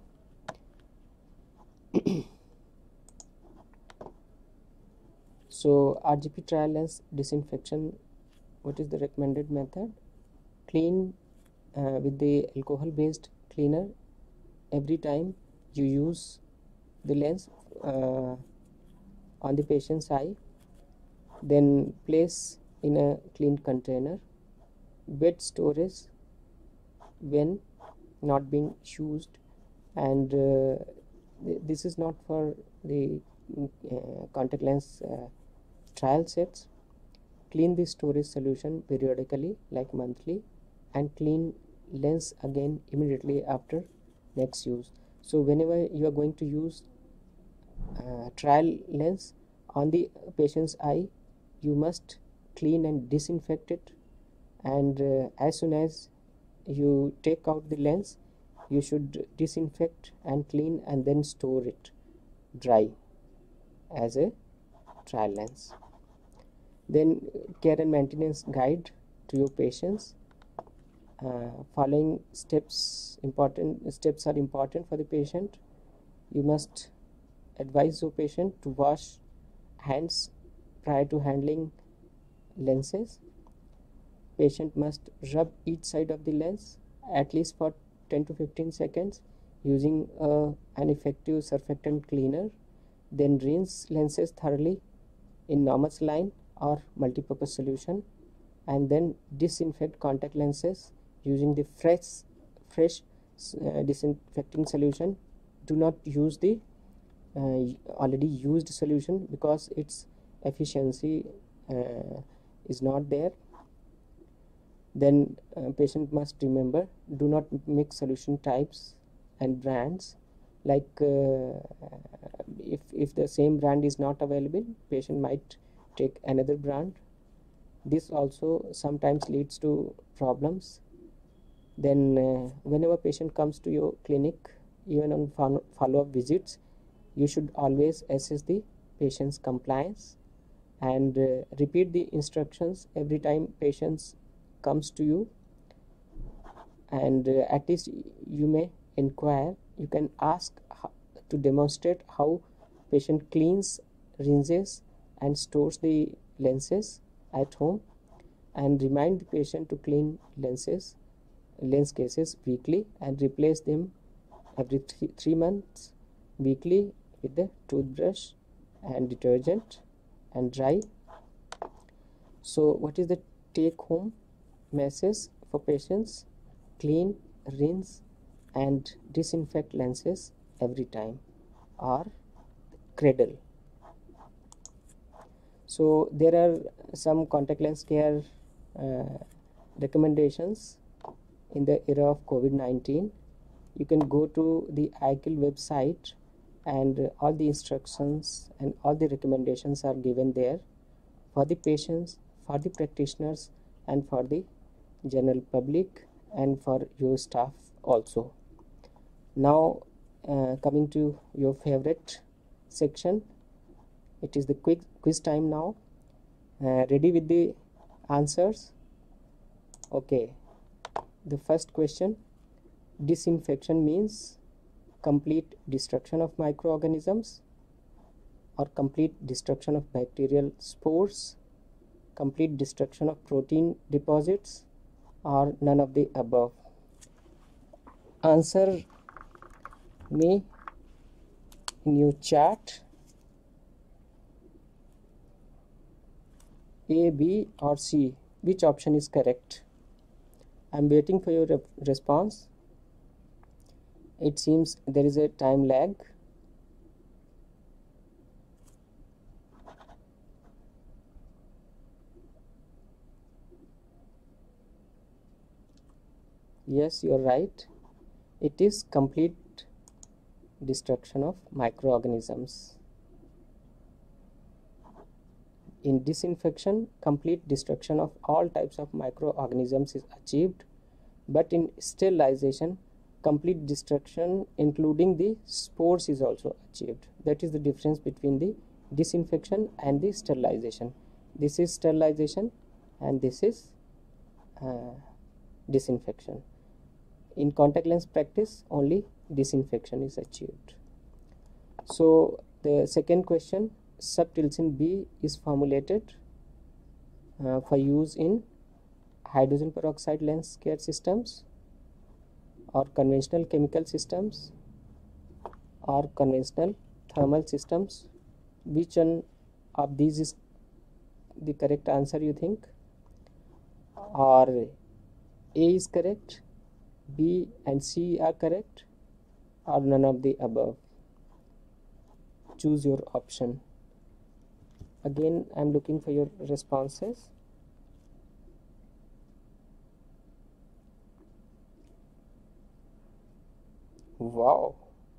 Speaker 1: So RGP trial lens disinfection, what is the recommended method? Clean with the alcohol based cleaner every time you use the lens on the patient's eye. Then place in a clean container. Wet storage when not being used, and this is not for the contact lens trial sets. Clean the storage solution periodically, like monthly, and clean lens again immediately after next use. So whenever you are going to use trial lens on the patient's eye, you must clean and disinfect it, and as soon as you take out the lens, you should disinfect and clean and then store it dry as a trial lens. Then care and maintenance guide to your patients. Following steps are important for the patient. You must advise your patient to wash hands prior to handling lenses. Patient must rub each side of the lens at least for 10 to 15 seconds using an effective surfactant cleaner. Then rinse lenses thoroughly in normal saline or multipurpose solution, and then disinfect contact lenses using the fresh disinfecting solution. Do not use the already used solution because its efficiency is not there. Then patient must remember, do not mix solution types and brands. Like if the same brand is not available, patient might take another brand. This also sometimes leads to problems. Then whenever patient comes to your clinic, even on follow-up visits, you should always assess the patient's compliance and repeat the instructions every time patients comes to you. And at least you may inquire, you can ask to demonstrate how patient cleans, rinses and stores the lenses at home, and remind the patient to clean lens cases weekly and replace them every 3 months weekly with the toothbrush and detergent and dry. So what is the take home message for patients? Clean, rinse and disinfect lenses every time, or cradle. So there are some contact lens care recommendations in the era of COVID-19. You can go to the IKIL website, and all the instructions and all the recommendations are given there for the patients, for the practitioners and for the general public and for your staff also. Now coming to your favorite section, it is the quiz time now. Ready with the answers? Okay, the first question: disinfection means complete destruction of microorganisms, or complete destruction of bacterial spores, complete destruction of protein deposits, or none of the above? Answer me in your chat. A, B or C, which option is correct? I'm waiting for your response. It seems there is a time lag. Yes, you are right. It is complete destruction of microorganisms. In disinfection, complete destruction of all types of microorganisms is achieved, but in sterilization, complete destruction including the spores is also achieved. That is the difference between the disinfection and the sterilization. This is sterilization and this is disinfection. In contact lens practice, only disinfection is achieved. So the second question, subtilsin B is formulated for use in hydrogen peroxide lens care systems or conventional chemical systems or conventional thermal systems. Which one of these is the correct answer, you think? Or A is correct, B and C are correct, or none of the above? Choose your option. Again, I am looking for your responses. Wow,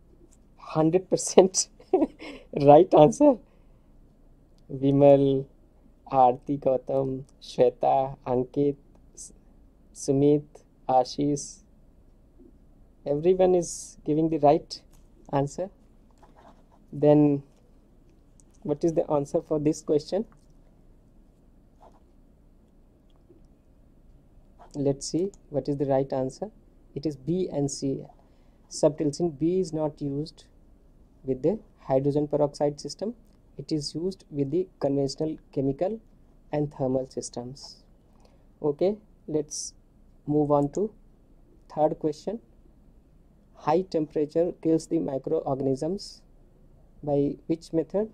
Speaker 1: 100% right answer. Vimal, Aarti, Gautam, Shweta, Ankit, Sumit, Ashish, everyone is giving the right answer. Then what is the answer for this question? Let's see what is the right answer. It is B and C. Subtilsin B is not used with the hydrogen peroxide system. It is used with the conventional chemical and thermal systems. Okay, let's move on to third question. High temperature kills the microorganisms by which method?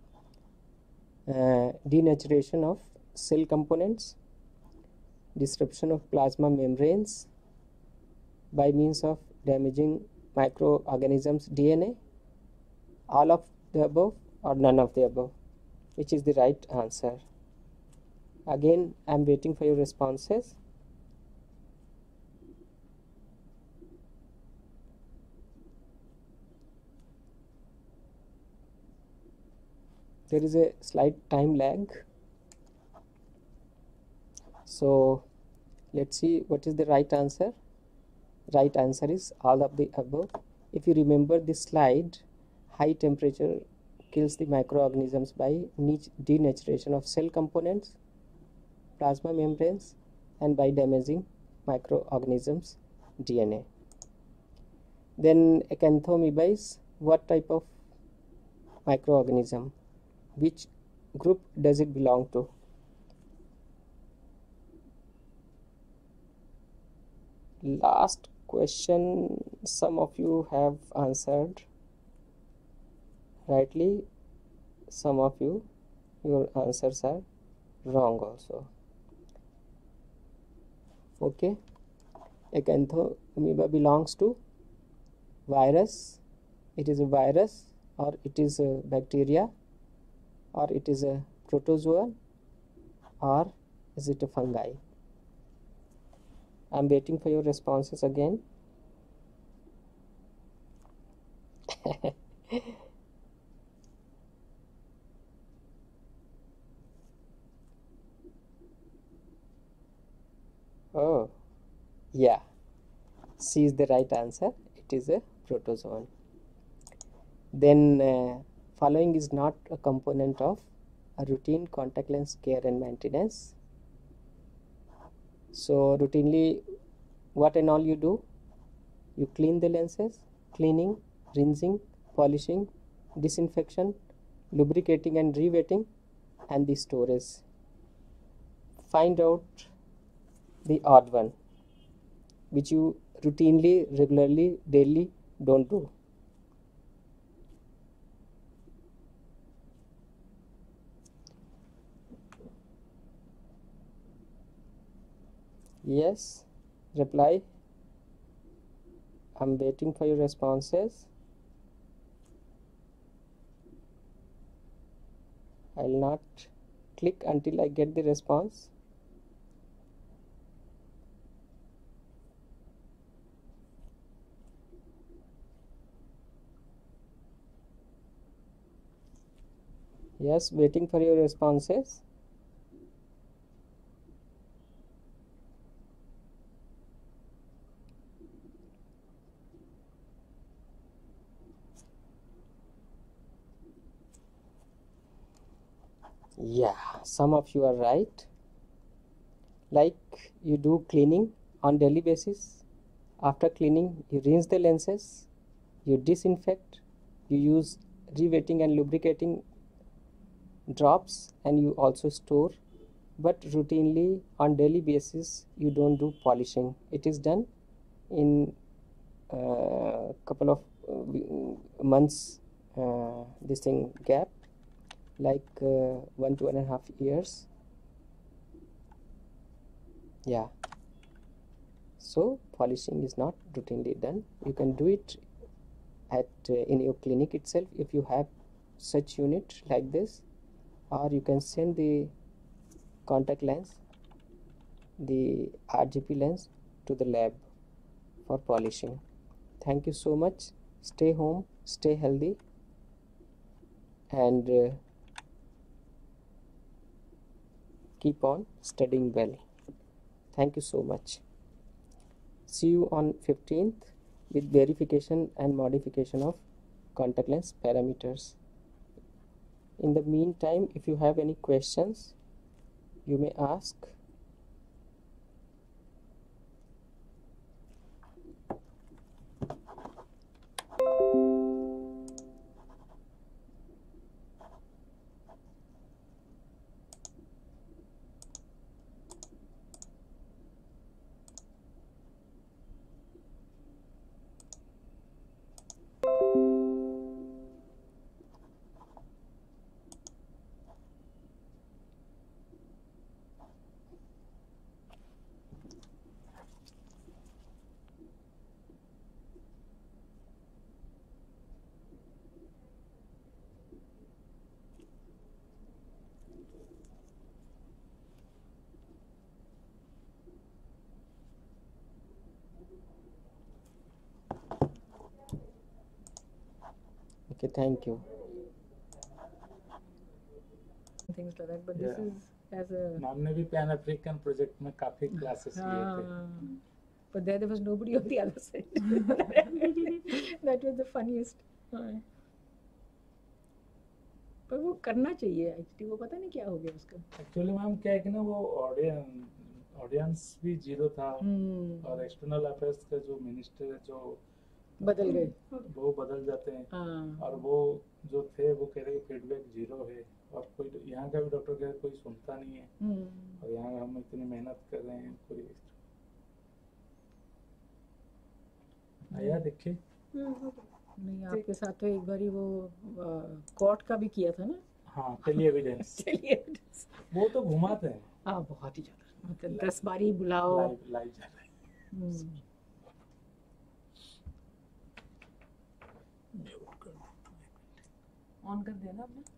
Speaker 1: Denaturation of cell components, disruption of plasma membranes by means of damaging microorganisms DNA, all of the above or none of the above? Which is the right answer? Again, I am waiting for your responses. There is a slight time lag, so let's see what is the right answer. Right answer is all of the above. If you remember this slide, high temperature kills the microorganisms by denaturation of cell components, plasma membranes, and by damaging microorganisms DNA. Then Acanthamoeba is what type of microorganism? Which group does it belong to? Last question, some of you have answered rightly, some of you, your answers are wrong also. Okay, Acanthamoeba belongs to virus. It is a virus, or it is a bacteria, or it is a protozoa, or is it a fungi? I am waiting for your responses again. Oh, yeah, C is the right answer. It is a protozoan. Then following is not a component of a routine contact lens care and maintenance. So routinely, what and all you do? You clean the lenses, cleaning, rinsing, polishing, disinfection, lubricating and rewetting, and the storage. Find out the odd one, which you routinely, regularly, daily don't do. Yes, reply. I'm waiting for your responses. I'll not click until I get the response. Yes, waiting for your responses. Yeah, some of you are right. Like you do cleaning on daily basis. After cleaning, you rinse the lenses, you disinfect, you use rewetting and lubricating drops, and you also store. But routinely on daily basis, you don't do polishing. It is done in couple of months this thing gap, like 1.5 years. Yeah, so polishing is not routinely done. You can do it at in your clinic itself if you have such unit like this, or you can send the contact lens, the RGP lens, to the lab for polishing. Thank you so much. Stay home, stay healthy, and keep on studying well. Thank you so much. See you on 15th with verification and modification of contact lens parameters. In the meantime, if you have any questions, you may ask. Okay, thank you.
Speaker 3: things like that, but this
Speaker 2: Yeah.
Speaker 3: is as a
Speaker 2: ma'am ने भी pan African project में काफी classes लिए थे.
Speaker 3: but there was nobody on the other side. That was the funniest. पर वो करना चाहिए एक्चुअली, वो पता नहीं क्या हो गया उसका.
Speaker 2: एक्चुअली मैम क्या है कि ना वो ऑडियंस भी जीरो था, और एक्सटर्नल अफेयर्स का जो मिनिस्टर है जो
Speaker 3: बदल गए,
Speaker 2: वो बदल जाते हैं. और वो जो थे वो कह रहे फीडबैक जीरो है, और कोई यहाँ का भी डॉक्टर कह रहे कोई सुनता नहीं है, और यहाँ हम इतनी मेहनत कर रहे हैं, कोई आया देखिए.
Speaker 3: नहीं आपके साथ तो एक बारी वो कोर्ट का भी किया था ना.
Speaker 2: हाँ, टेली एविडेंस.
Speaker 3: चलिए
Speaker 2: वो तो घुमाते हैं.
Speaker 3: हाँ बहुत ही ज्यादा, मतलब 10 बारी बुलाओ.
Speaker 2: लाइव जा रहा है.
Speaker 3: ऑन कर देना अपना.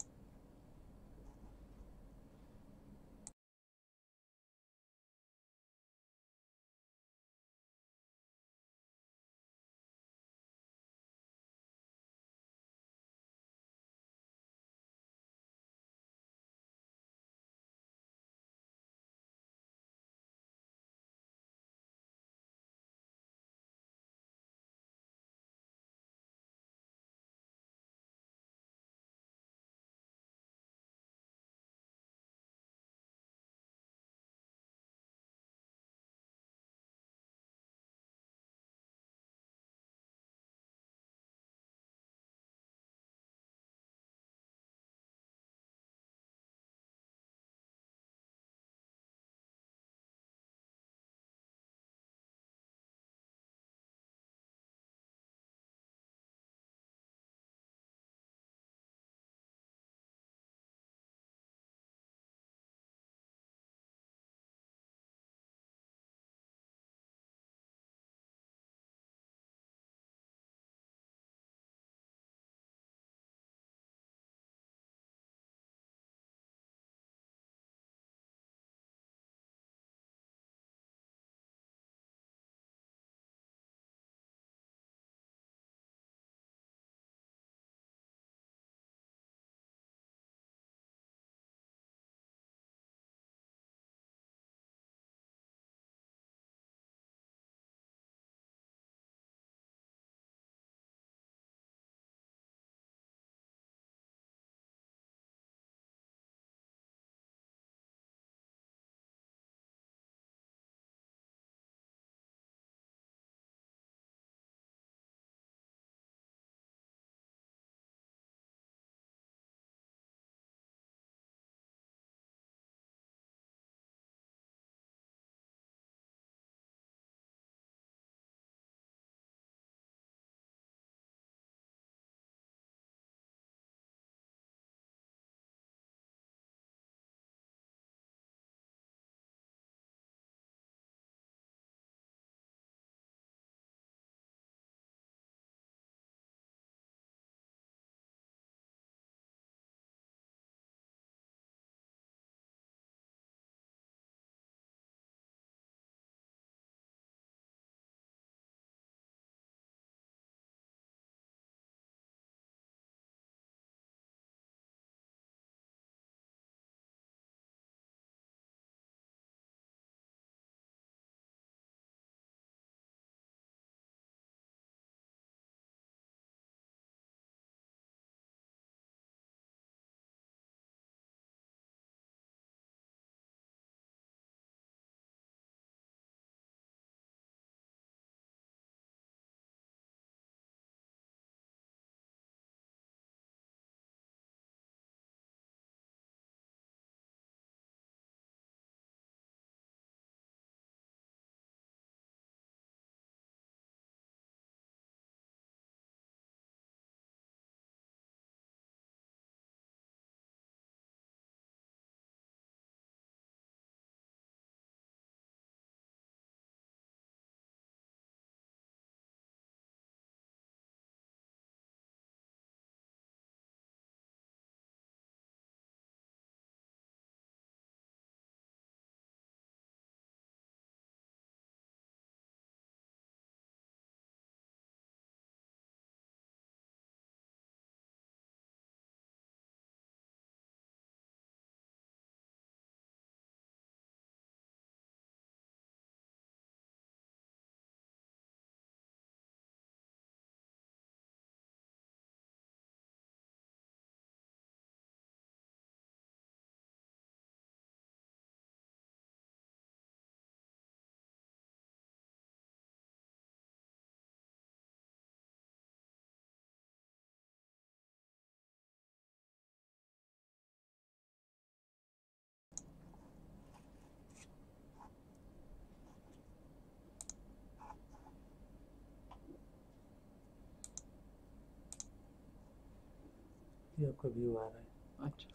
Speaker 2: ये आपका व्यू आ रहा है।
Speaker 3: अच्छा।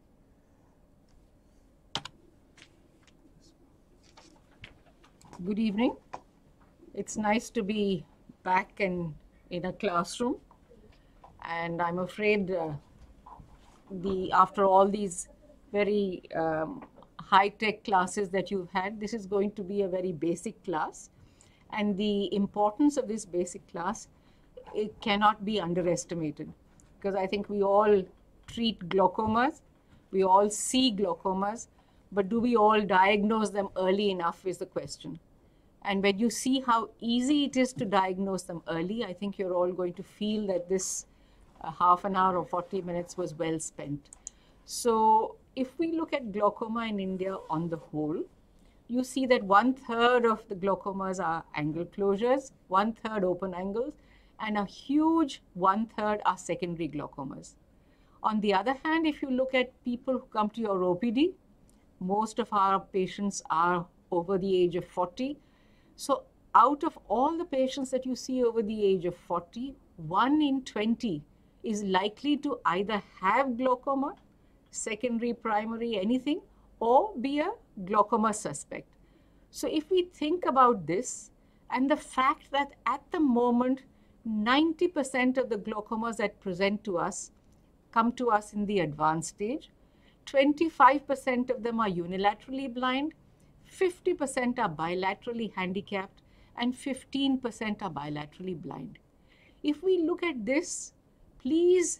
Speaker 3: Good evening. It's nice to be back in a classroom, and I'm afraid after all these very high-tech classes that you've had, this is going to be a very basic class, and the importance of this basic class, it cannot be underestimated, because I think we all treat glaucomas, we all see glaucomas, but do we all diagnose them early enough is the question. And when you see how easy it is to diagnose them early, I think you're all going to feel that this half an hour or 40 minutes was well spent. So if we look at glaucoma in India on the whole, you see that 1/3 of the glaucomas are angle closures, 1/3 open angles, and a huge 1/3 are secondary glaucomas. On the other hand, if you look at people who come to your OPD, most of our patients are over the age of 40. So out of all the patients that you see over the age of 40, 1 in 20 is likely to either have glaucoma, secondary, primary, anything, or be a glaucoma suspect. So if we think about this and the fact that at the moment 90% of the glaucomas that present to us come to us in the advanced stage, 25% of them are unilaterally blind, 50% are bilaterally handicapped, and 15% are bilaterally blind. If we look at this, please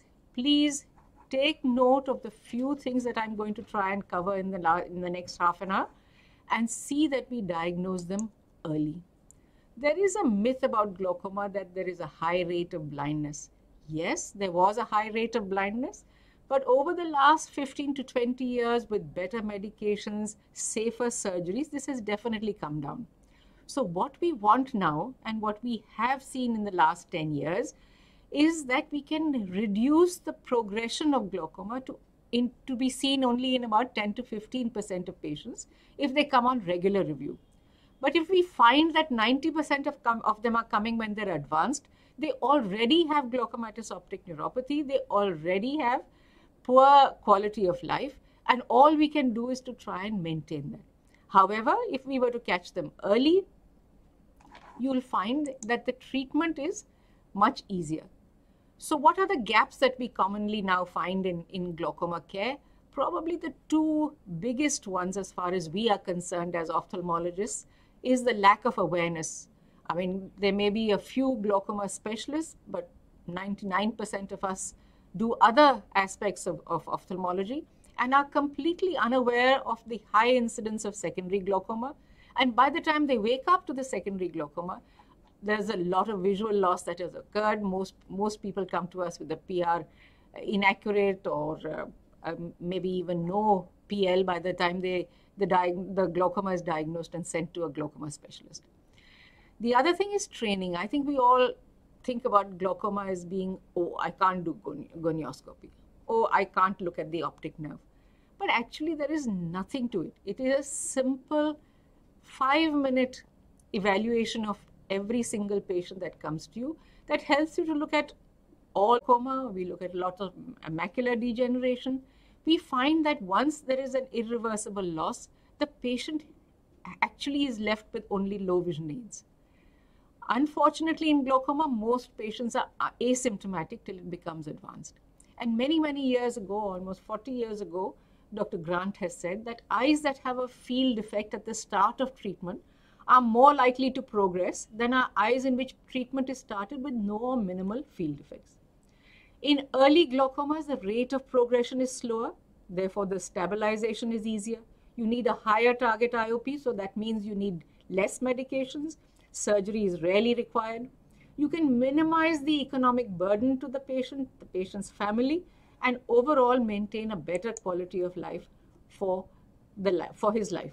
Speaker 3: take note of the few things that I'm going to try and cover in the next half an hour and see that we diagnose them early. There is a myth about glaucoma that there is a high rate of blindness. Yes, there was a high rate of blindness, but over the last 15 to 20 years with better medications, safer surgeries, this has definitely come down. So what we want now and what we have seen in the last 10 years is that we can reduce the progression of glaucoma to be seen only in about 10 to 15% of patients if they come on regular review. But if we find that 90% of them are coming when they're advanced, they already have glaucomatous optic neuropathy, they already have poor quality of life, and all we can do is to try and maintain that. However, if we were to catch them early, you'll find that the treatment is much easier. So what are the gaps that we commonly now find in glaucoma care? Probably the two biggest ones as far as we are concerned as ophthalmologists is the lack of awareness. I mean, there may be a few glaucoma specialists, but 99% of us do other aspects of ophthalmology and are completely unaware of the high incidence of secondary glaucoma. And by the time they wake up to the secondary glaucoma, there's a lot of visual loss that has occurred. Most people come to us with a PR inaccurate or maybe even no PL by the time the glaucoma is diagnosed and sent to a glaucoma specialist. The other thing is training. I think we all think about glaucoma as being, oh, I can't do gonioscopy. Oh, I can't look at the optic nerve. But actually there is nothing to it. It is a simple 5-minute evaluation of every single patient that comes to you that helps you to look at all glaucoma. We look at a lot of macular degeneration. We find that once there is an irreversible loss, the patient actually is left with only low vision aids. Unfortunately, in glaucoma, most patients are asymptomatic till it becomes advanced. And many, many years ago, almost 40 years ago, Dr. Grant has said that eyes that have a field defect at the start of treatment are more likely to progress than are eyes in which treatment is started with no or minimal field defects. In early glaucomas, the rate of progression is slower, therefore the stabilization is easier. You need a higher target IOP, so that means you need less medications. Surgery is rarely required. You can minimize the economic burden to the patient's family, and overall maintain a better quality of life for his life.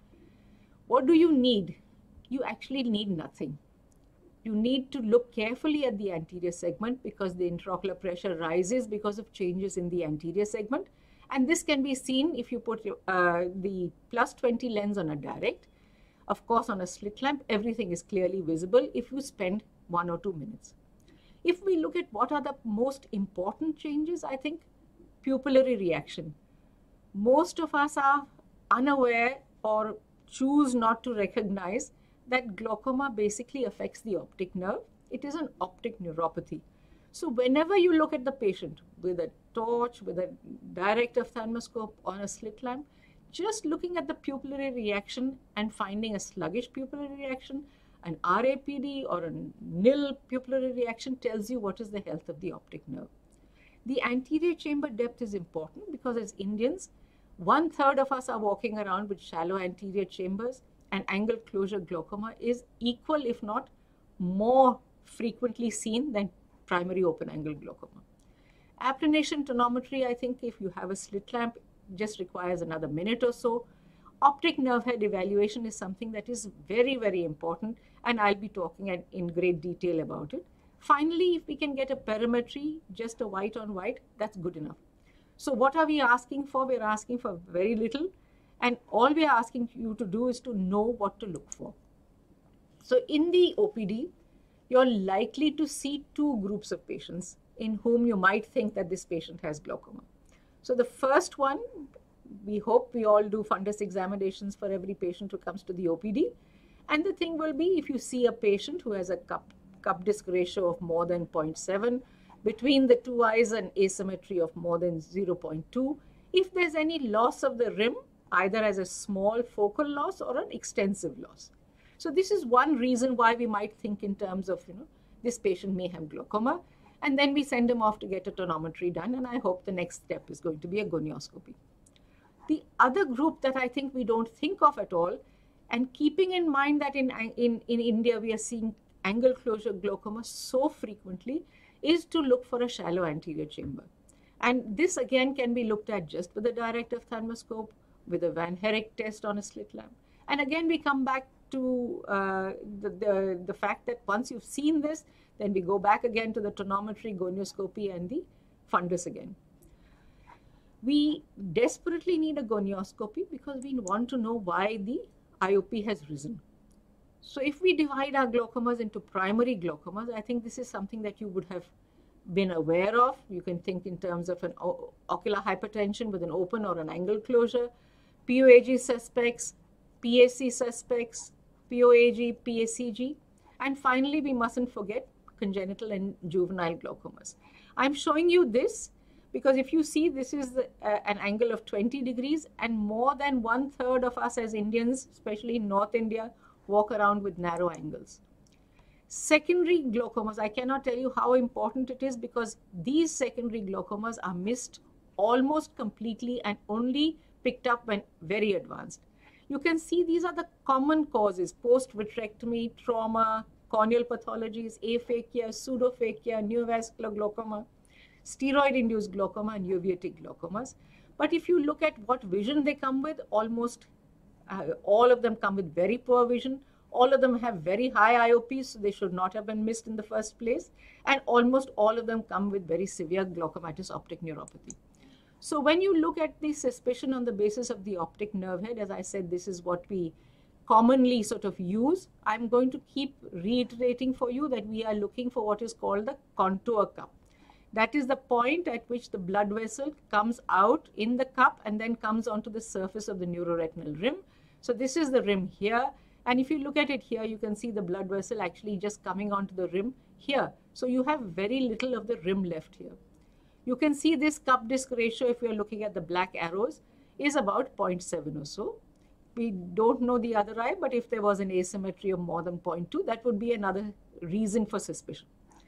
Speaker 3: What do you need? You actually need nothing. You need to look carefully at the anterior segment because the intraocular pressure rises because of changes in the anterior segment. And this can be seen if you put the +20 lens on a direct. Of course, on a slit lamp, everything is clearly visible if you spend 1 or 2 minutes. If we look at what are the most important changes, I think pupillary reaction. Most of us are unaware or choose not to recognize that glaucoma basically affects the optic nerve. It is an optic neuropathy. So whenever you look at the patient with a torch, with a direct ophthalmoscope on a slit lamp, just looking at the pupillary reaction and finding a sluggish pupillary reaction, an RAPD or a nil pupillary reaction tells you what is the health of the optic nerve. The anterior chamber depth is important because as Indians, 1/3 of us are walking around with shallow anterior chambers, and angle closure glaucoma is equal, if not more frequently seen than primary open angle glaucoma. Applanation tonometry, I think if you have a slit lamp, just requires another minute or so. Optic nerve head evaluation is something that is very, very important, and I'll be talking in great detail about it. Finally, if we can get a perimetry, just a white on white, that's good enough. So what are we asking for? We're asking for very little, and all we're asking you to do is to know what to look for. So in the OPD, you're likely to see two groups of patients in whom you might think that this patient has glaucoma. So the first one, we hope we all do fundus examinations for every patient who comes to the OPD. And the thing will be, if you see a patient who has a cup disc ratio of more than 0.7, between the two eyes an asymmetry of more than 0.2, if there's any loss of the rim, either as a small focal loss or an extensive loss. So this is one reason why we might think in terms of, this patient may have glaucoma, and then we send him off to get a tonometry done, and I hope the next step is going to be a gonioscopy. The other group that I think we don't think of at all, and keeping in mind that in India we are seeing angle closure glaucoma so frequently, is to look for a shallow anterior chamber. And this again can be looked at just with a direct ophthalmoscope, with a Van Herrick test on a slit lamp. And again, we come back to the fact that once you've seen this, then we go back again to the tonometry, gonioscopy, and the fundus again. We desperately need a gonioscopy because we want to know why the IOP has risen. So if we divide our glaucomas into primary glaucomas, I think this is something that you would have been aware of. You can think in terms of an ocular hypertension with an open or an angle closure, POAG suspects, PAC suspects, POAG, PACG, and finally we mustn't forget congenital and juvenile glaucomas. I'm showing you this because if you see, this is an angle of 20 degrees, and more than 1/3 of us as Indians, especially in North India, walk around with narrow angles. Secondary glaucomas, I cannot tell you how important it is because these secondary glaucomas are missed almost completely and only picked up when very advanced. You can see these are the common causes: post-vitrectomy, trauma, corneal pathologies, aphakia, pseudophakia, neovascular glaucoma, steroid-induced glaucoma, and uveitic glaucomas. But if you look at what vision they come with, almost all of them come with very poor vision. All of them have very high IOPs, so they should not have been missed in the first place. And almost all of them come with very severe glaucomatous optic neuropathy. So when you look at the suspicion on the basis of the optic nerve head, as I said, this is what we commonly sort of use. I'm going to keep reiterating for you that we are looking for what is called the contour cup. That is the point at which the blood vessel comes out in the cup and then comes onto the surface of the neuroretinal rim. So this is the rim here. And if you look at it here, you can see the blood vessel actually just coming onto the rim here. So you have very little of the rim left here. You can see this cup disc ratio, if we are looking at the black arrows, is about 0.7 or so. We don't know the other eye, but if there was an asymmetry of more than 0.2, that would be another reason for suspicion.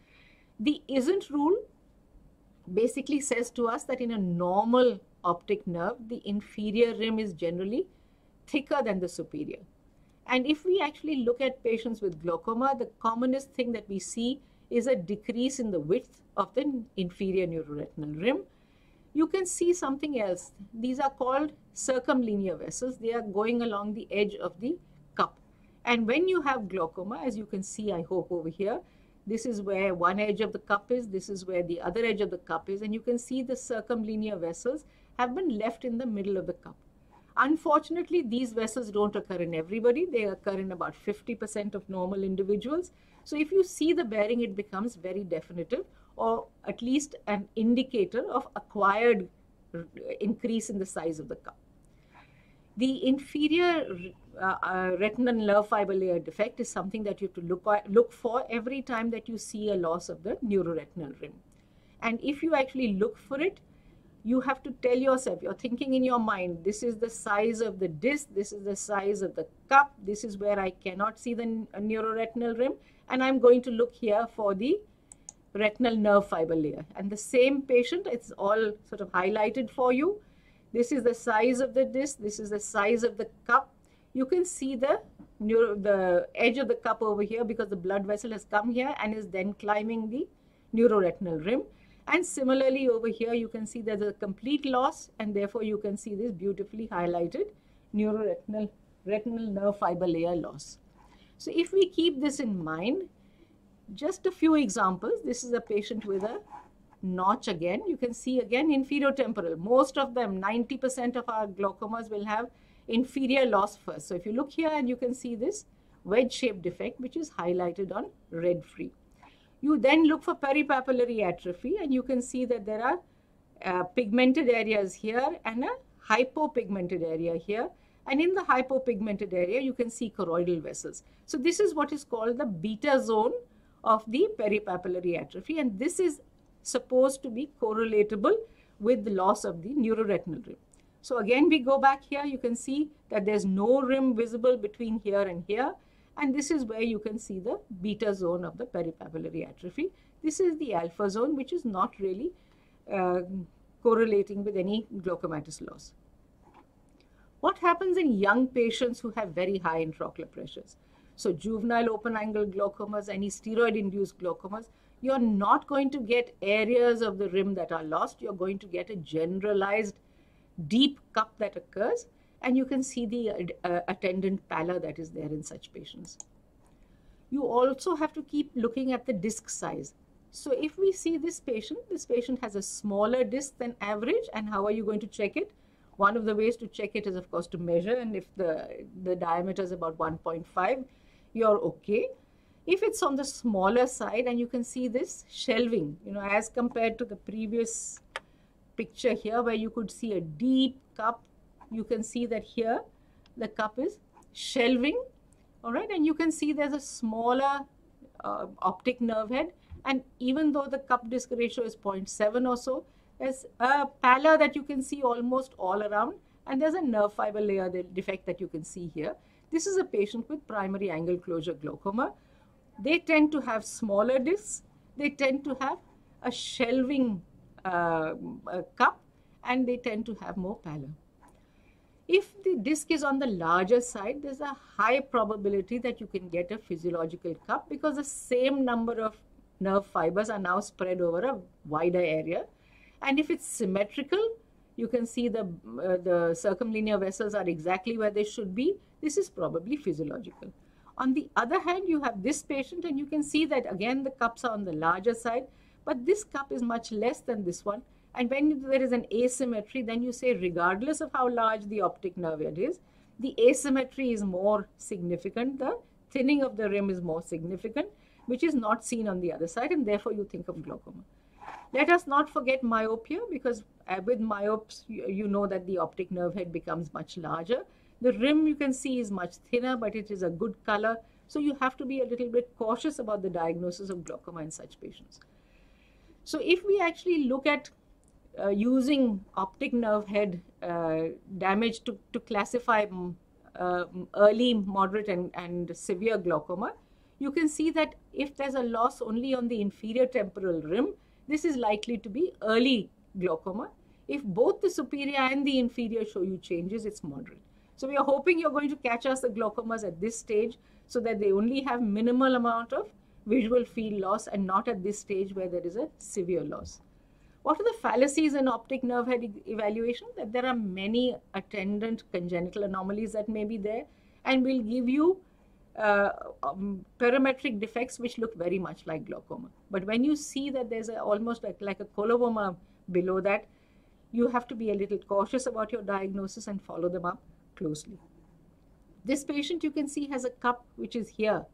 Speaker 3: The isn't rule basically says to us that in a normal optic nerve, the inferior rim is generally thicker than the superior. And if we actually look at patients with glaucoma, the commonest thing that we see is a decrease in the width of the inferior neuroretinal rim. You can see something else. These are called circumlinear vessels. They are going along the edge of the cup. And when you have glaucoma, as you can see, I hope over here, this is where one edge of the cup is, this is where the other edge of the cup is, and you can see the circumlinear vessels have been left in the middle of the cup. Unfortunately, these vessels don't occur in everybody. They occur in about 50% of normal individuals. So if you see the bearing, it becomes very definitive, or at least an indicator of acquired increase in the size of the cup. The inferior retinal nerve fiber layer defect is something that you have to look for every time that you see a loss of the neuroretinal rim. And if you actually look for it, you have to tell yourself, you're thinking in your mind, this is the size of the disc, this is the size of the cup, this is where I cannot see the neuroretinal rim, and I'm going to look here for the retinal nerve fiber layer. And the same patient, it's all sort of highlighted for you. This is the size of the disc, this is the size of the cup. You can see the edge of the cup over here because the blood vessel has come here and is then climbing the neuroretinal rim. And similarly over here, you can see there's a complete loss, and therefore you can see this beautifully highlighted retinal nerve fiber layer loss. So if we keep this in mind, just a few examples. This is a patient with a notch again. You can see again inferior temporal. Most of them, 90% of our glaucomas will have inferior loss first. So if you look here and you can see this wedge-shaped defect, which is highlighted on red free. You then look for peripapillary atrophy, and you can see that there are pigmented areas here and a hypopigmented area here. And in the hypopigmented area, you can see choroidal vessels. So this is what is called the beta zone of the peripapillary atrophy, and this is supposed to be correlatable with the loss of the neuroretinal rim. So again, we go back here, you can see that there's no rim visible between here and here. And this is where you can see the beta zone of the peripapillary atrophy. This is the alpha zone, which is not really correlating with any glaucomatous loss. What happens in young patients who have very high intraocular pressures? So juvenile open-angle glaucomas, any steroid-induced glaucomas, you're not going to get areas of the rim that are lost. You're going to get a generalized deep cup that occurs. And you can see the attendant pallor that is there in such patients. You also have to keep looking at the disc size. So if we see this patient has a smaller disc than average, and how are you going to check it? One of the ways to check it is, of course, to measure, and if the diameter is about 1.5, you're okay. If it's on the smaller side, and you can see this shelving, as compared to the previous picture here where you could see a deep cup, you can see that here the cup is shelving, all right, and you can see there's a smaller optic nerve head, and even though the cup disc ratio is 0.7 or so, there's a pallor that you can see almost all around, and there's a nerve fiber layer defect that you can see here. This is a patient with primary angle closure glaucoma. They tend to have smaller discs, they tend to have a shelving cup, and they tend to have more pallor. If the disc is on the larger side, there's a high probability that you can get a physiological cup because the same number of nerve fibers are now spread over a wider area. And if it's symmetrical, you can see the circumlinear vessels are exactly where they should be. This is probably physiological. On the other hand, you have this patient, and you can see that again the cups are on the larger side, but this cup is much less than this one. And when there is an asymmetry, then you say regardless of how large the optic nerve head is, the asymmetry is more significant, the thinning of the rim is more significant, which is not seen on the other side, and therefore you think of glaucoma. Let us not forget myopia, because with myopes, you know that the optic nerve head becomes much larger. The rim you can see is much thinner, but it is a good color. So you have to be a little bit cautious about the diagnosis of glaucoma in such patients. So if we actually look at using optic nerve head damage to classify early, moderate, and severe glaucoma, you can see that if there's a loss only on the inferior temporal rim, this is likely to be early glaucoma. If both the superior and the inferior show you changes, it's moderate. So we are hoping you're going to catch us the glaucomas at this stage so that they only have minimal amount of visual field loss and not at this stage where there is a severe loss. What are the fallacies in optic nerve head evaluation? That there are many attendant congenital anomalies that may be there, and will give you parametric defects which look very much like glaucoma. But when you see that there's almost like a coloboma below that, you have to be a little cautious about your diagnosis and follow them up closely. This patient, you can see, has a cup which is here.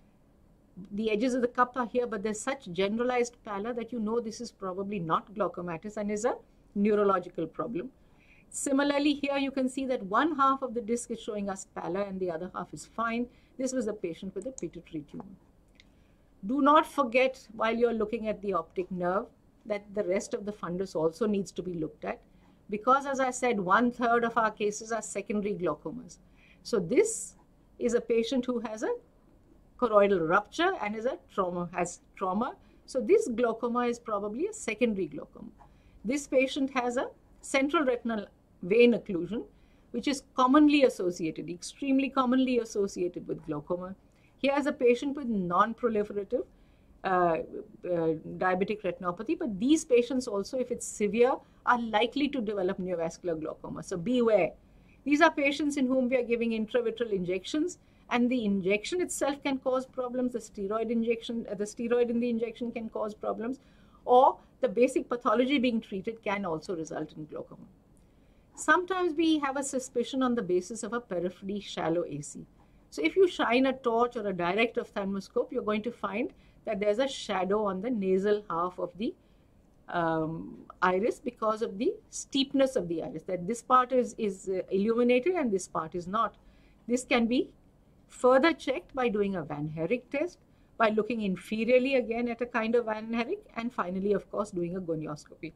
Speaker 3: The edges of the cup are here, but there's such generalized pallor that you know this is probably not glaucomatous and is a neurological problem. Similarly, here you can see that one half of the disc is showing us pallor and the other half is fine. This was a patient with a pituitary tumor. Do not forget, while you're looking at the optic nerve, that the rest of the fundus also needs to be looked at, because as I said, 1/3 of our cases are secondary glaucomas. So this is a patient who has a choroidal rupture and has trauma. So this glaucoma is probably a secondary glaucoma. This patient has a central retinal vein occlusion, which is commonly associated, extremely commonly associated with glaucoma. Here is a patient with non-proliferative diabetic retinopathy, but these patients also, if it's severe, are likely to develop neovascular glaucoma. So beware. These are patients in whom we are giving intravitreal injections, and the injection itself can cause problems. The steroid in the injection can cause problems, or the basic pathology being treated can also result in glaucoma. Sometimes we have a suspicion on the basis of a periphery shallow AC. So if you shine a torch or a direct ophthalmoscope, you're going to find that there's a shadow on the nasal half of the iris because of the steepness of the iris, that this part is illuminated and this part is not. This can be further checked by doing a Van Herrick test, by looking inferiorly again at a kind of Van Herrick, and finally, of course, doing a gonioscopy.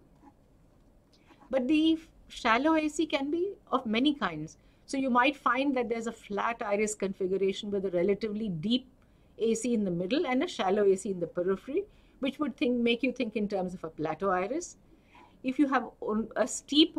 Speaker 3: But the shallow AC can be of many kinds. So you might find that there's a flat iris configuration with a relatively deep AC in the middle and a shallow AC in the periphery, which would make you think in terms of a plateau iris. If you have a steep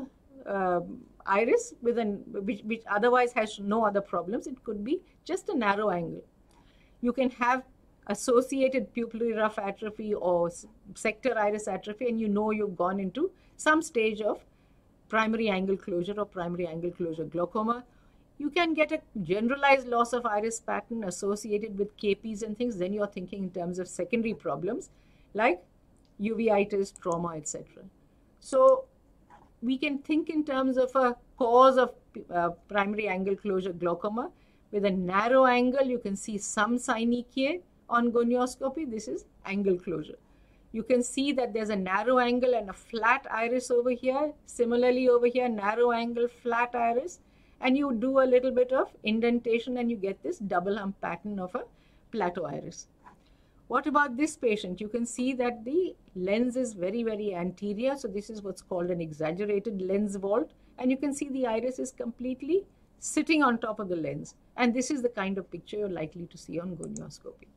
Speaker 3: iris which otherwise has no other problems, it could be just a narrow angle. You can have associated pupillary rough atrophy or sector iris atrophy, and you know you've gone into some stage of primary angle closure or primary angle closure glaucoma. You can get a generalized loss of iris pattern associated with KPs and things. Then you're thinking in terms of secondary problems like uveitis, trauma, etc. So we can think in terms of a cause of primary angle closure glaucoma. With a narrow angle, you can see some synechiae on gonioscopy. This is angle closure. You can see that there's a narrow angle and a flat iris over here. Similarly over here, narrow angle, flat iris. And you do a little bit of indentation and you get this double hump pattern of a plateau iris. What about this patient? You can see that the lens is very, very anterior. So this is what's called an exaggerated lens vault. And you can see the iris is completely sitting on top of the lens. And this is the kind of picture you're likely to see on gonioscopy.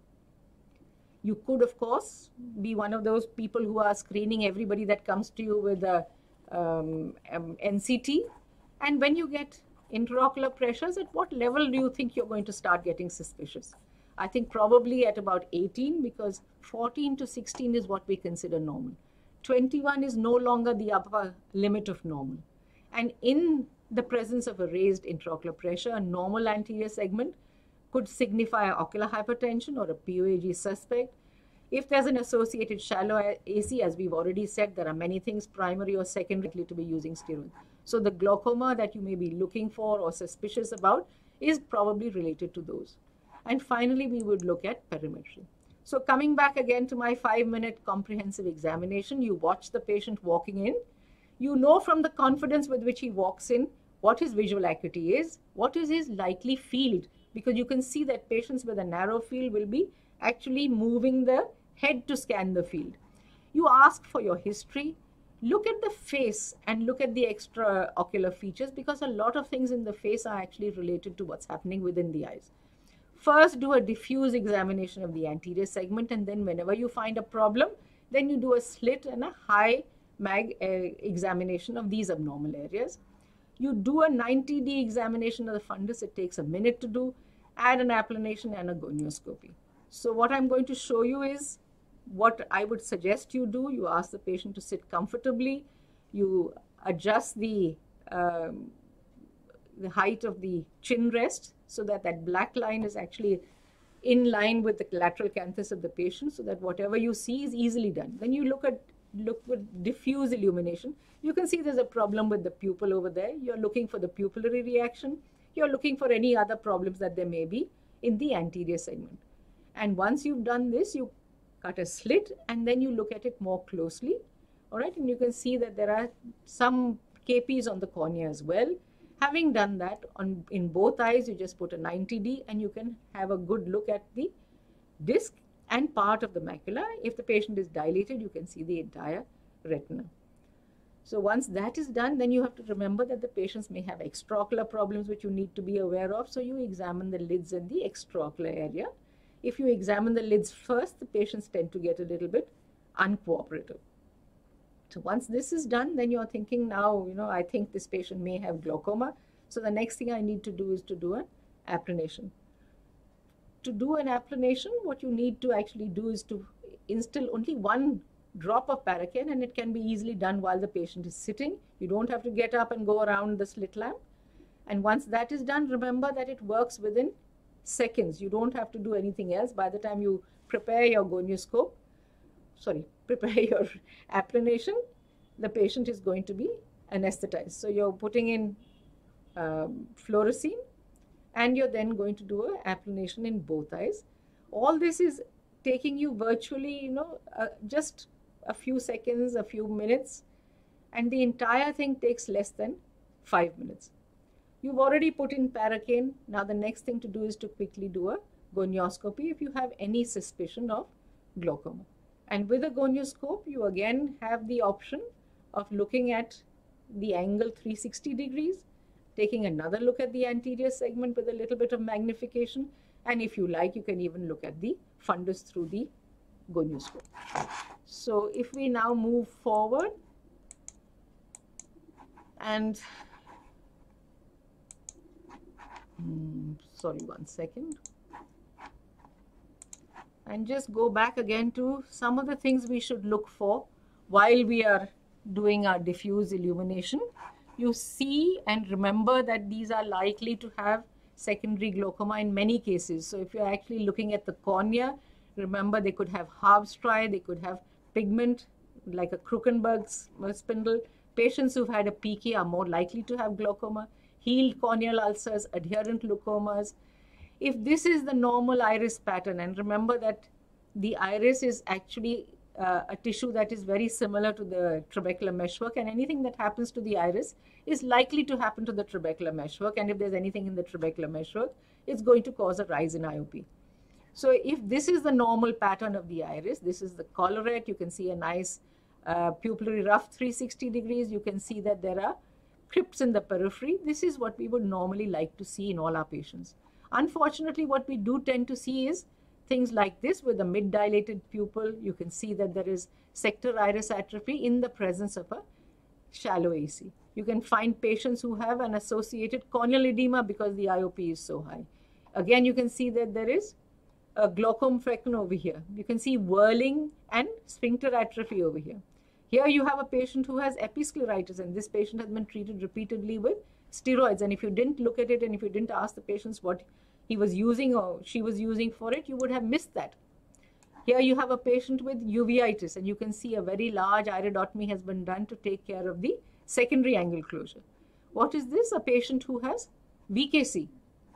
Speaker 3: You could, of course, be one of those people who are screening everybody that comes to you with a NCT. And when you get intraocular pressures, at what level do you think you're going to start getting suspicious? I think probably at about 18, because 14 to 16 is what we consider normal. 21 is no longer the upper limit of normal. And in the presence of a raised intraocular pressure, a normal anterior segment could signify ocular hypertension or a POAG suspect. If there's an associated shallow AC, as we've already said, there are many things, primary or secondary, to be using steroids. So the glaucoma that you may be looking for or suspicious about is probably related to those. And finally, we would look at perimetry. So coming back again to my 5-minute comprehensive examination, you watch the patient walking in. You know from the confidence with which he walks in what his visual acuity is, what is his likely field, because you can see that patients with a narrow field will be actually moving the head to scan the field. You ask for your history. Look at the face and look at the extraocular features, because a lot of things in the face are actually related to what's happening within the eyes. First, do a diffuse examination of the anterior segment, and then whenever you find a problem, then you do a slit and a high mag examination of these abnormal areas. You do a 90D examination of the fundus. It takes a minute to do. Add an applanation and a gonioscopy. So what I'm going to show you is what I would suggest you do. You ask the patient to sit comfortably. You adjust the height of the chin rest so that that black line is actually in line with the lateral canthus of the patient, so that whatever you see is easily done. Then you look with diffuse illumination. You can see there's a problem with the pupil over there. You're looking for the pupillary reaction. You're looking for any other problems that there may be in the anterior segment. And once you've done this, you cut a slit and then you look at it more closely. All right, and you can see that there are some KPs on the cornea as well. Having done that, in both eyes, you just put a 90D and you can have a good look at the disc and part of the macula. If the patient is dilated, you can see the entire retina. So once that is done, then you have to remember that the patients may have extraocular problems which you need to be aware of. So you examine the lids and the extraocular area. If you examine the lids first, the patients tend to get a little bit uncooperative. So once this is done, then you're thinking now, I think this patient may have glaucoma. So the next thing I need to do is to do an applanation. To do an applanation, what you need to actually do is to instill only one drop of Paraken, and it can be easily done while the patient is sitting. You don't have to get up and go around the slit lamp. And once that is done, remember that it works within seconds. You don't have to do anything else. By the time you prepare your applanation, the patient is going to be anesthetized. So you're putting in fluorescein, and you're then going to do an applanation in both eyes. All this is taking you virtually, just a few seconds, a few minutes, and the entire thing takes less than 5 minutes. You've already put in Paraken. Now the next thing to do is to quickly do a gonioscopy if you have any suspicion of glaucoma. And with a gonioscope, you again have the option of looking at the angle 360 degrees, taking another look at the anterior segment with a little bit of magnification, and if you like, you can even look at the fundus through the gonioscope. So if we now move forward, and sorry, 1 second, and just go back again to some of the things we should look for while we are doing our diffuse illumination. You see and remember that these are likely to have secondary glaucoma in many cases. So if you're actually looking at the cornea, remember they could have Harve striae, they could have pigment like a Krukenberg's spindle. Patients who've had a PK are more likely to have glaucoma, healed corneal ulcers, adherent leukomas. If this is the normal iris pattern, and remember that the iris is actually a tissue that is very similar to the trabecular meshwork, and anything that happens to the iris is likely to happen to the trabecular meshwork, and if there's anything in the trabecular meshwork, it's going to cause a rise in IOP. So if this is the normal pattern of the iris, this is the collarette, you can see a nice pupillary rough 360 degrees, you can see that there are crypts in the periphery. This is what we would normally like to see in all our patients. Unfortunately, what we do tend to see is things like this with a mid-dilated pupil. You can see that there is sector iris atrophy in the presence of a shallow AC. You can find patients who have an associated corneal edema because the IOP is so high. Again, you can see that there is a glaucoma frecum over here. You can see whirling and sphincter atrophy over here. Here you have a patient who has episcleritis, and this patient has been treated repeatedly with steroids. And if you didn't look at it and if you didn't ask the patients what he was using or she was using for it, you would have missed that. Here you have a patient with uveitis, and you can see a very large iridotomy has been done to take care of the secondary angle closure. What is this? A patient who has VKC.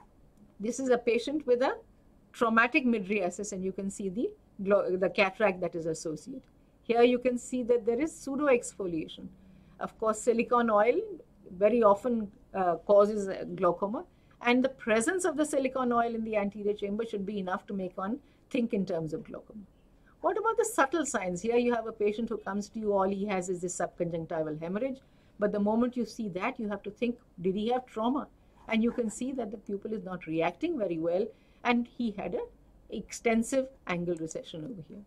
Speaker 3: This is a patient with a traumatic mydriasis, and you can see the cataract that is associated. Here you can see that there is pseudo-exfoliation. Of course, silicone oil very often causes glaucoma, and the presence of the silicone oil in the anterior chamber should be enough to make one think in terms of glaucoma. What about the subtle signs? Here you have a patient who comes to you, all he has is this subconjunctival hemorrhage, but the moment you see that, you have to think, did he have trauma? And you can see that the pupil is not reacting very well, and he had an extensive angle recession over here.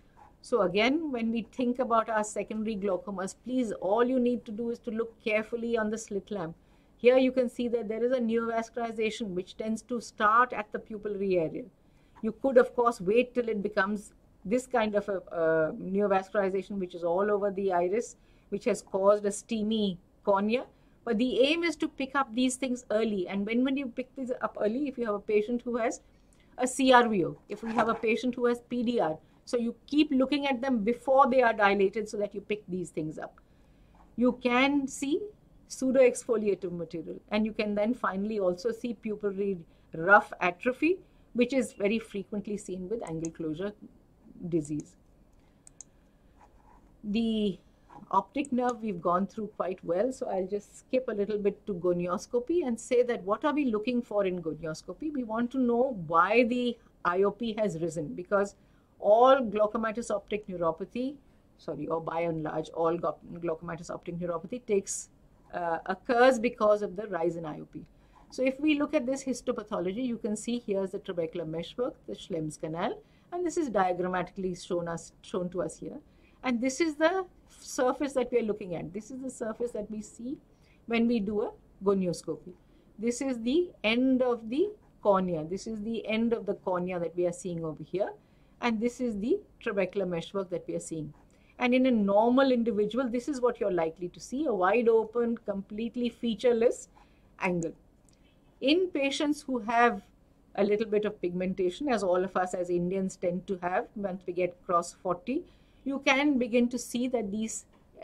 Speaker 3: So again, when we think about our secondary glaucomas, please, all you need to do is to look carefully on the slit lamp. Here you can see that there is a neovascularization which tends to start at the pupillary area. You could, of course, wait till it becomes this kind of a neovascularization which is all over the iris, which has caused a steamy cornea. But the aim is to pick up these things early. And when you pick these up early, if you have a patient who has a CRVO, if we have a patient who has PDR, so you keep looking at them before they are dilated so that you pick these things up. You can see pseudo-exfoliative material, and you can then finally also see pupillary rough atrophy, which is very frequently seen with angle closure disease. The optic nerve we've gone through quite well, so I'll just skip a little bit to gonioscopy and say that what are we looking for in gonioscopy? We want to know why the IOP has risen, because all glaucomatous optic neuropathy, or by and large, all glaucomatous optic neuropathy occurs because of the rise in IOP. So if we look at this histopathology, you can see here's the trabecular meshwork, the Schlemm's canal, and this is diagrammatically shown to us here. And this is the surface that we are looking at. This is the surface that we see when we do a gonioscopy. This is the end of the cornea. This is the end of the cornea that we are seeing over here. And this is the trabecular meshwork that we are seeing. And in a normal individual, this is what you're likely to see, a wide open, completely featureless angle. In patients who have a little bit of pigmentation, as all of us as Indians tend to have once we get across 40, you can begin to see that these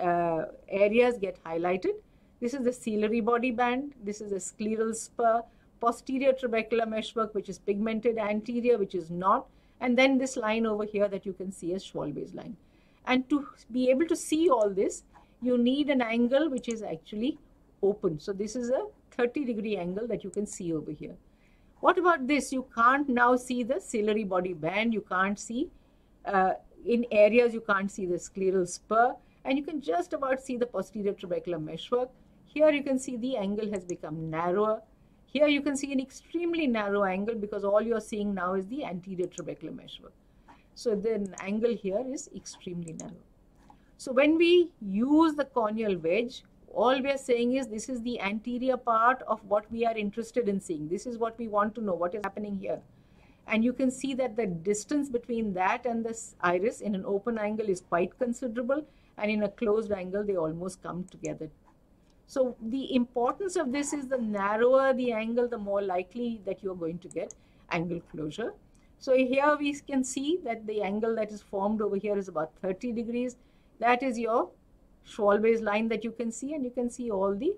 Speaker 3: areas get highlighted. This is the ciliary body band, this is the scleral spur, posterior trabecular meshwork which is pigmented, anterior which is not, and then this line over here that you can see as Schwalbe's line. And to be able to see all this, you need an angle which is actually open. So this is a 30-degree angle that you can see over here. What about this? You can't now see the ciliary body band. You can't see, in areas you can't see the scleral spur, and you can just about see the posterior trabecular meshwork. Here you can see the angle has become narrower. Here you can see an extremely narrow angle because all you're seeing now is the anterior trabecular meshwork. So the angle here is extremely narrow. So when we use the corneal wedge, all we are saying is this is the anterior part of what we are interested in seeing. This is what we want to know, what is happening here. And you can see that the distance between that and this iris in an open angle is quite considerable, and in a closed angle they almost come together. So the importance of this is the narrower the angle, the more likely that you are going to get angle closure. So here we can see that the angle that is formed over here is about 30 degrees. That is your Schwalbe's line that you can see, and you can see all the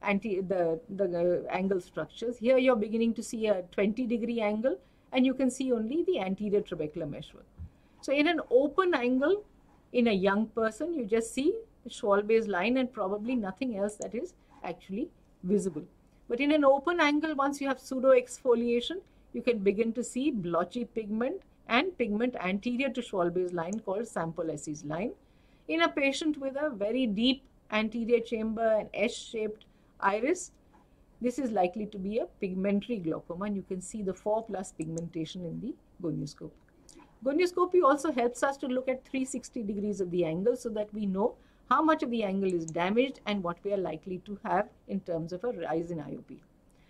Speaker 3: angle structures. Here you're beginning to see a 20-degree angle, and you can see only the anterior trabecular meshwork. So in an open angle, in a young person, you just see the Schwalbe's line and probably nothing else that is actually visible. But in an open angle, once you have pseudo-exfoliation, you can begin to see blotchy pigment and pigment anterior to Schwalbe's line called Sampolisi's line. In a patient with a very deep anterior chamber and S-shaped iris, this is likely to be a pigmentary glaucoma, and you can see the 4+ pigmentation in the gonioscope. Gonioscopy also helps us to look at 360 degrees of the angle so that we know how much of the angle is damaged and what we are likely to have in terms of a rise in IOP.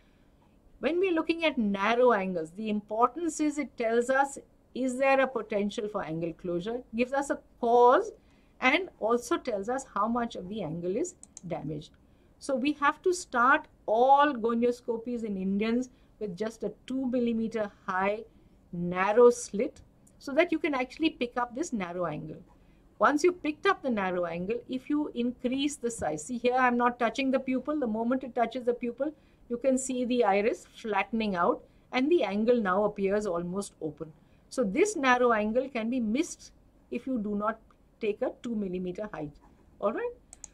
Speaker 3: When we are looking at narrow angles, the importance is it tells us, is there a potential for angle closure, gives us a cause, and also tells us how much of the angle is damaged. So we have to start all gonioscopies in Indians with just a 2 millimeter high narrow slit so that you can actually pick up this narrow angle. Once you picked up the narrow angle, if you increase the size, see here I'm not touching the pupil, the moment it touches the pupil, you can see the iris flattening out and the angle now appears almost open. So this narrow angle can be missed if you do not take a 2 millimeter height. All right.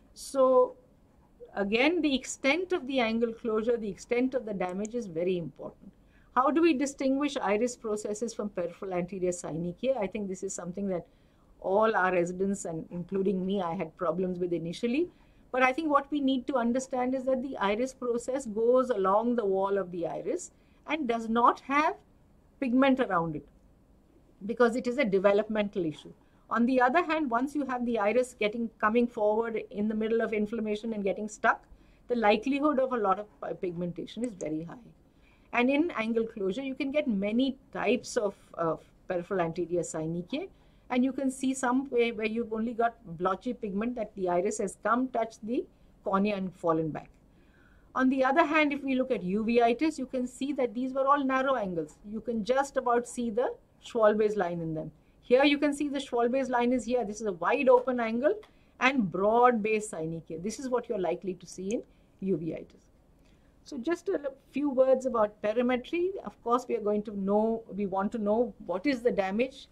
Speaker 3: So again, the extent of the angle closure, the extent of the damage is very important. How do we distinguish iris processes from peripheral anterior synechia? I think this is something that all our residents, and including me, I had problems with initially. But I think what we need to understand is that the iris process goes along the wall of the iris and does not have pigment around it because it is a developmental issue. On the other hand, once you have the iris coming forward in the middle of inflammation and getting stuck, the likelihood of a lot of pigmentation is very high. And in angle closure, you can get many types of peripheral anterior synechia, and you can see some where you've only got blotchy pigment that the iris has come, touched the cornea and fallen back. On the other hand, if we look at uveitis, you can see that these were all narrow angles. You can just about see the Schwalbe's line in them. Here you can see the Schwalbe's line is here. This is a wide open angle and broad base synechia. This is what you're likely to see in uveitis. So just a few words about perimetry. Of course, we want to know what is the damage.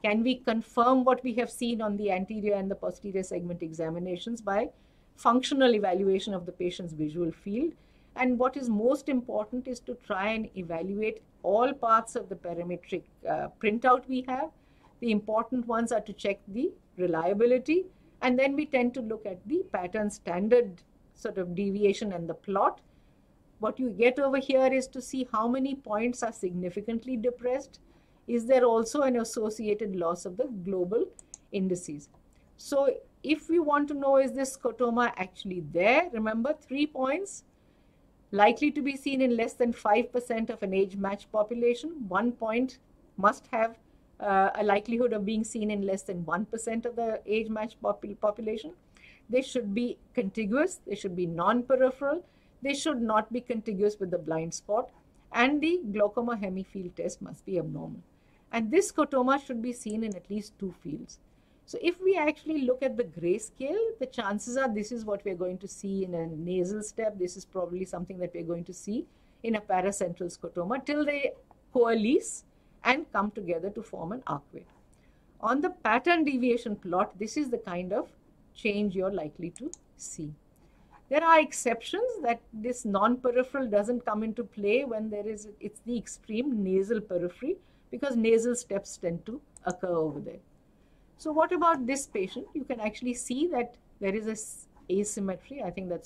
Speaker 3: Can we confirm what we have seen on the anterior and the posterior segment examinations by functional evaluation of the patient's visual field? And what is most important is to try and evaluate all parts of the parametric printout we have. The important ones are to check the reliability, and then we tend to look at the pattern standard sort of deviation and the plot. What you get over here is to see how many points are significantly depressed. Is there also an associated loss of the global indices? So if we want to know, is this scotoma actually there? Remember, 3 points likely to be seen in less than 5% of an age-matched population. 1 point must have a likelihood of being seen in less than 1% of the age-matched population. They should be contiguous. They should be non-peripheral. They should not be contiguous with the blind spot. And the glaucoma hemifield test must be abnormal. And this scotoma should be seen in at least 2 fields. So if we actually look at the grayscale, the chances are this is what we're going to see in a nasal step. This is probably something that we're going to see in a paracentral scotoma till they coalesce and come together to form an arcuate. On the pattern deviation plot, this is the kind of change you're likely to see. There are exceptions that this non-peripheral doesn't come into play when it's the extreme nasal periphery, because nasal steps tend to occur over there. So what about this patient? You can actually see that there is a asymmetry. I think that's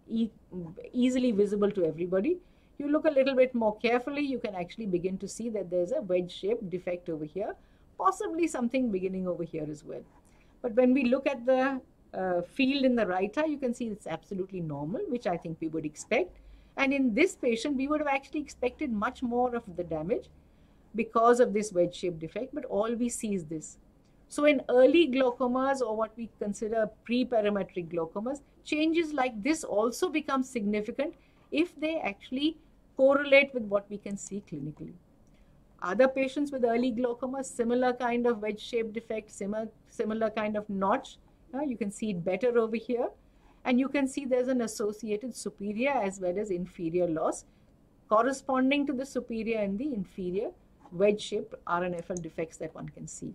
Speaker 3: easily visible to everybody. You look a little bit more carefully, you can actually begin to see that there's a wedge-shaped defect over here, possibly something beginning over here as well. But when we look at the field in the right eye, you can see it's absolutely normal, which I think we would expect. And in this patient, we would have actually expected much more of the damage because of this wedge-shaped defect, but all we see is this. So in early glaucomas, or what we consider pre-parametric glaucomas, changes like this also become significant if they actually correlate with what we can see clinically. Other patients with early glaucoma, similar kind of wedge-shaped defect, similar kind of notch. You can see it better over here. And you can see there's an associated superior as well as inferior loss corresponding to the superior and the inferior wedge-shaped RNFL defects that one can see.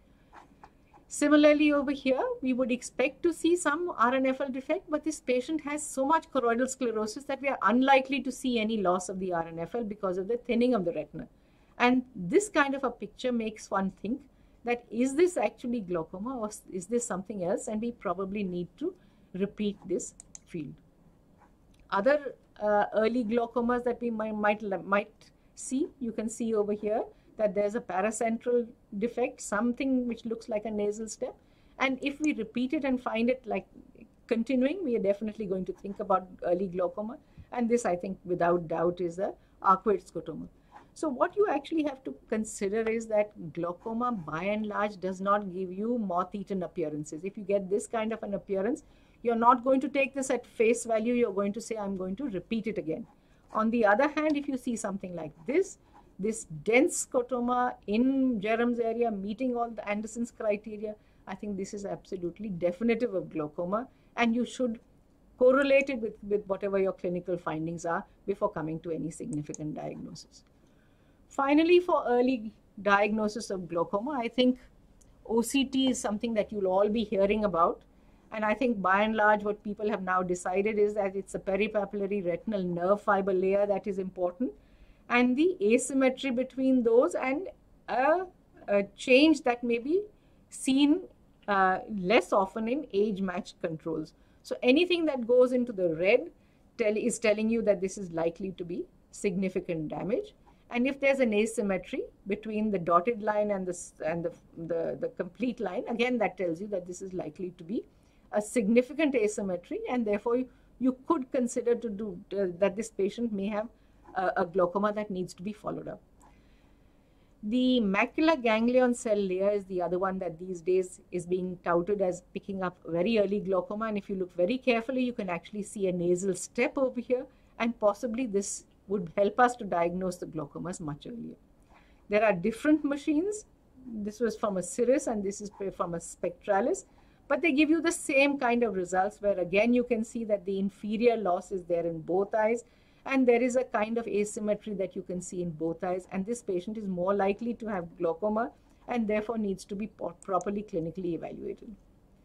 Speaker 3: Similarly over here, we would expect to see some RNFL defect, but this patient has so much choroidal sclerosis that we are unlikely to see any loss of the RNFL because of the thinning of the retina. And this kind of a picture makes one think that is this actually glaucoma or is this something else, and we probably need to repeat this field. Other early glaucomas that we might see, you can see over here that there's a paracentral defect, something which looks like a nasal step. And if we repeat it and find it like continuing, we are definitely going to think about early glaucoma. And this, I think, without doubt, is a arcuate scotoma. So what you actually have to consider is that glaucoma, by and large, does not give you moth-eaten appearances. If you get this kind of an appearance, you're not going to take this at face value. You're going to say, I'm going to repeat it again. On the other hand, if you see something like this dense scotoma in Jerum's area meeting all the Anderson's criteria, I think this is absolutely definitive of glaucoma, and you should correlate it with whatever your clinical findings are before coming to any significant diagnosis. Finally, for early diagnosis of glaucoma, I think OCT is something that you'll all be hearing about. And I think by and large what people have now decided is that it's a peripapillary retinal nerve fiber layer that is important, and the asymmetry between those and a change that may be seen less often in age-matched controls. So anything that goes into the red is telling you that this is likely to be significant damage. And if there's an asymmetry between the dotted line and the complete line, again, that tells you that this is likely to be a significant asymmetry, and therefore you could consider that this patient may have a glaucoma that needs to be followed up. The macular ganglion cell layer is the other one that these days is being touted as picking up very early glaucoma, and if you look very carefully, you can actually see a nasal step over here, and possibly this would help us to diagnose the glaucomas much earlier. There are different machines. This was from a Cirrus and this is from a Spectralis, but they give you the same kind of results where again you can see that the inferior loss is there in both eyes, and there is a kind of asymmetry that you can see in both eyes, and this patient is more likely to have glaucoma and therefore needs to be properly clinically evaluated.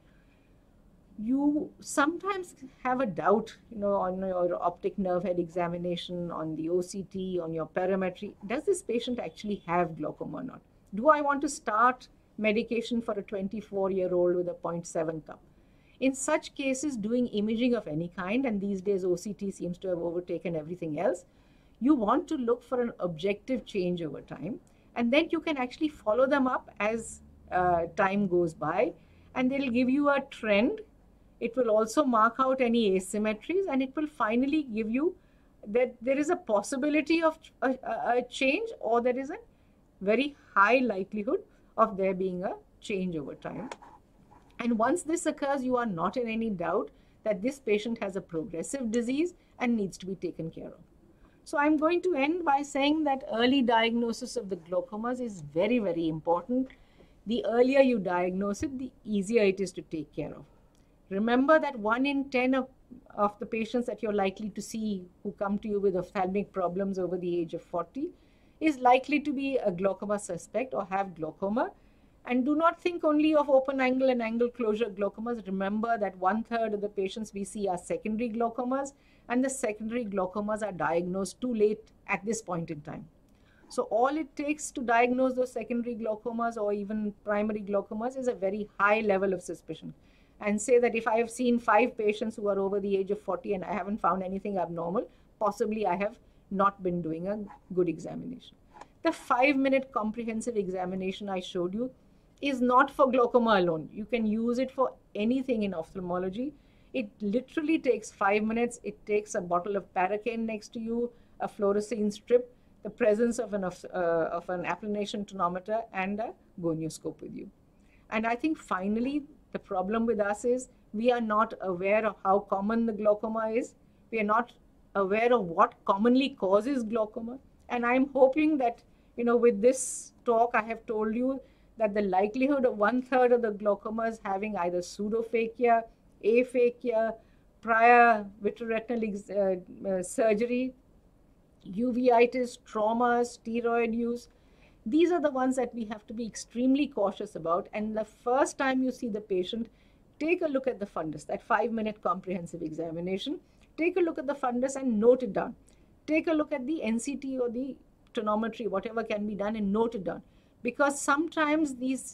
Speaker 3: You sometimes have a doubt, on your optic nerve head examination, on the OCT, on your perimetry. Does this patient actually have glaucoma or not? Do I want to start medication for a 24-year-old with a 0.7 cup? In such cases, doing imaging of any kind, and these days OCT seems to have overtaken everything else, you want to look for an objective change over time, and then you can actually follow them up as time goes by, and they'll give you a trend. It will also mark out any asymmetries, and it will finally give you that there is a possibility of a change, or there is a very high likelihood of there being a change over time. And once this occurs, you are not in any doubt that this patient has a progressive disease and needs to be taken care of. So I'm going to end by saying that early diagnosis of the glaucomas is very, very important. The earlier you diagnose it, the easier it is to take care of. Remember that 1 in 10 of the patients that you're likely to see who come to you with ophthalmic problems over the age of 40 is likely to be a glaucoma suspect or have glaucoma. And do not think only of open angle and angle closure glaucomas. Remember that 1/3 of the patients we see are secondary glaucomas, and the secondary glaucomas are diagnosed too late at this point in time. So all it takes to diagnose those secondary glaucomas or even primary glaucomas is a very high level of suspicion. And say that if I have seen 5 patients who are over the age of 40 and I haven't found anything abnormal, possibly I have not been doing a good examination. The 5-minute comprehensive examination I showed you is not for glaucoma alone. You can use it for anything in ophthalmology. It literally takes 5 minutes. It takes a bottle of Paracaine next to you, a fluorescein strip, the presence of an applanation tonometer, and a gonioscope with you. And I think finally, the problem with us is we are not aware of how common the glaucoma is. We are not aware of what commonly causes glaucoma. And I'm hoping that, with this talk, I have told you that the likelihood of 1/3 of the glaucomas having either pseudophakia, aphakia, prior vitreoretinal surgery, uveitis, traumas, steroid use, these are the ones that we have to be extremely cautious about. And the first time you see the patient, take a look at the fundus, that 5-minute comprehensive examination. Take a look at the fundus and note it down. Take a look at the NCT or the tonometry, whatever can be done, and note it down. Because sometimes these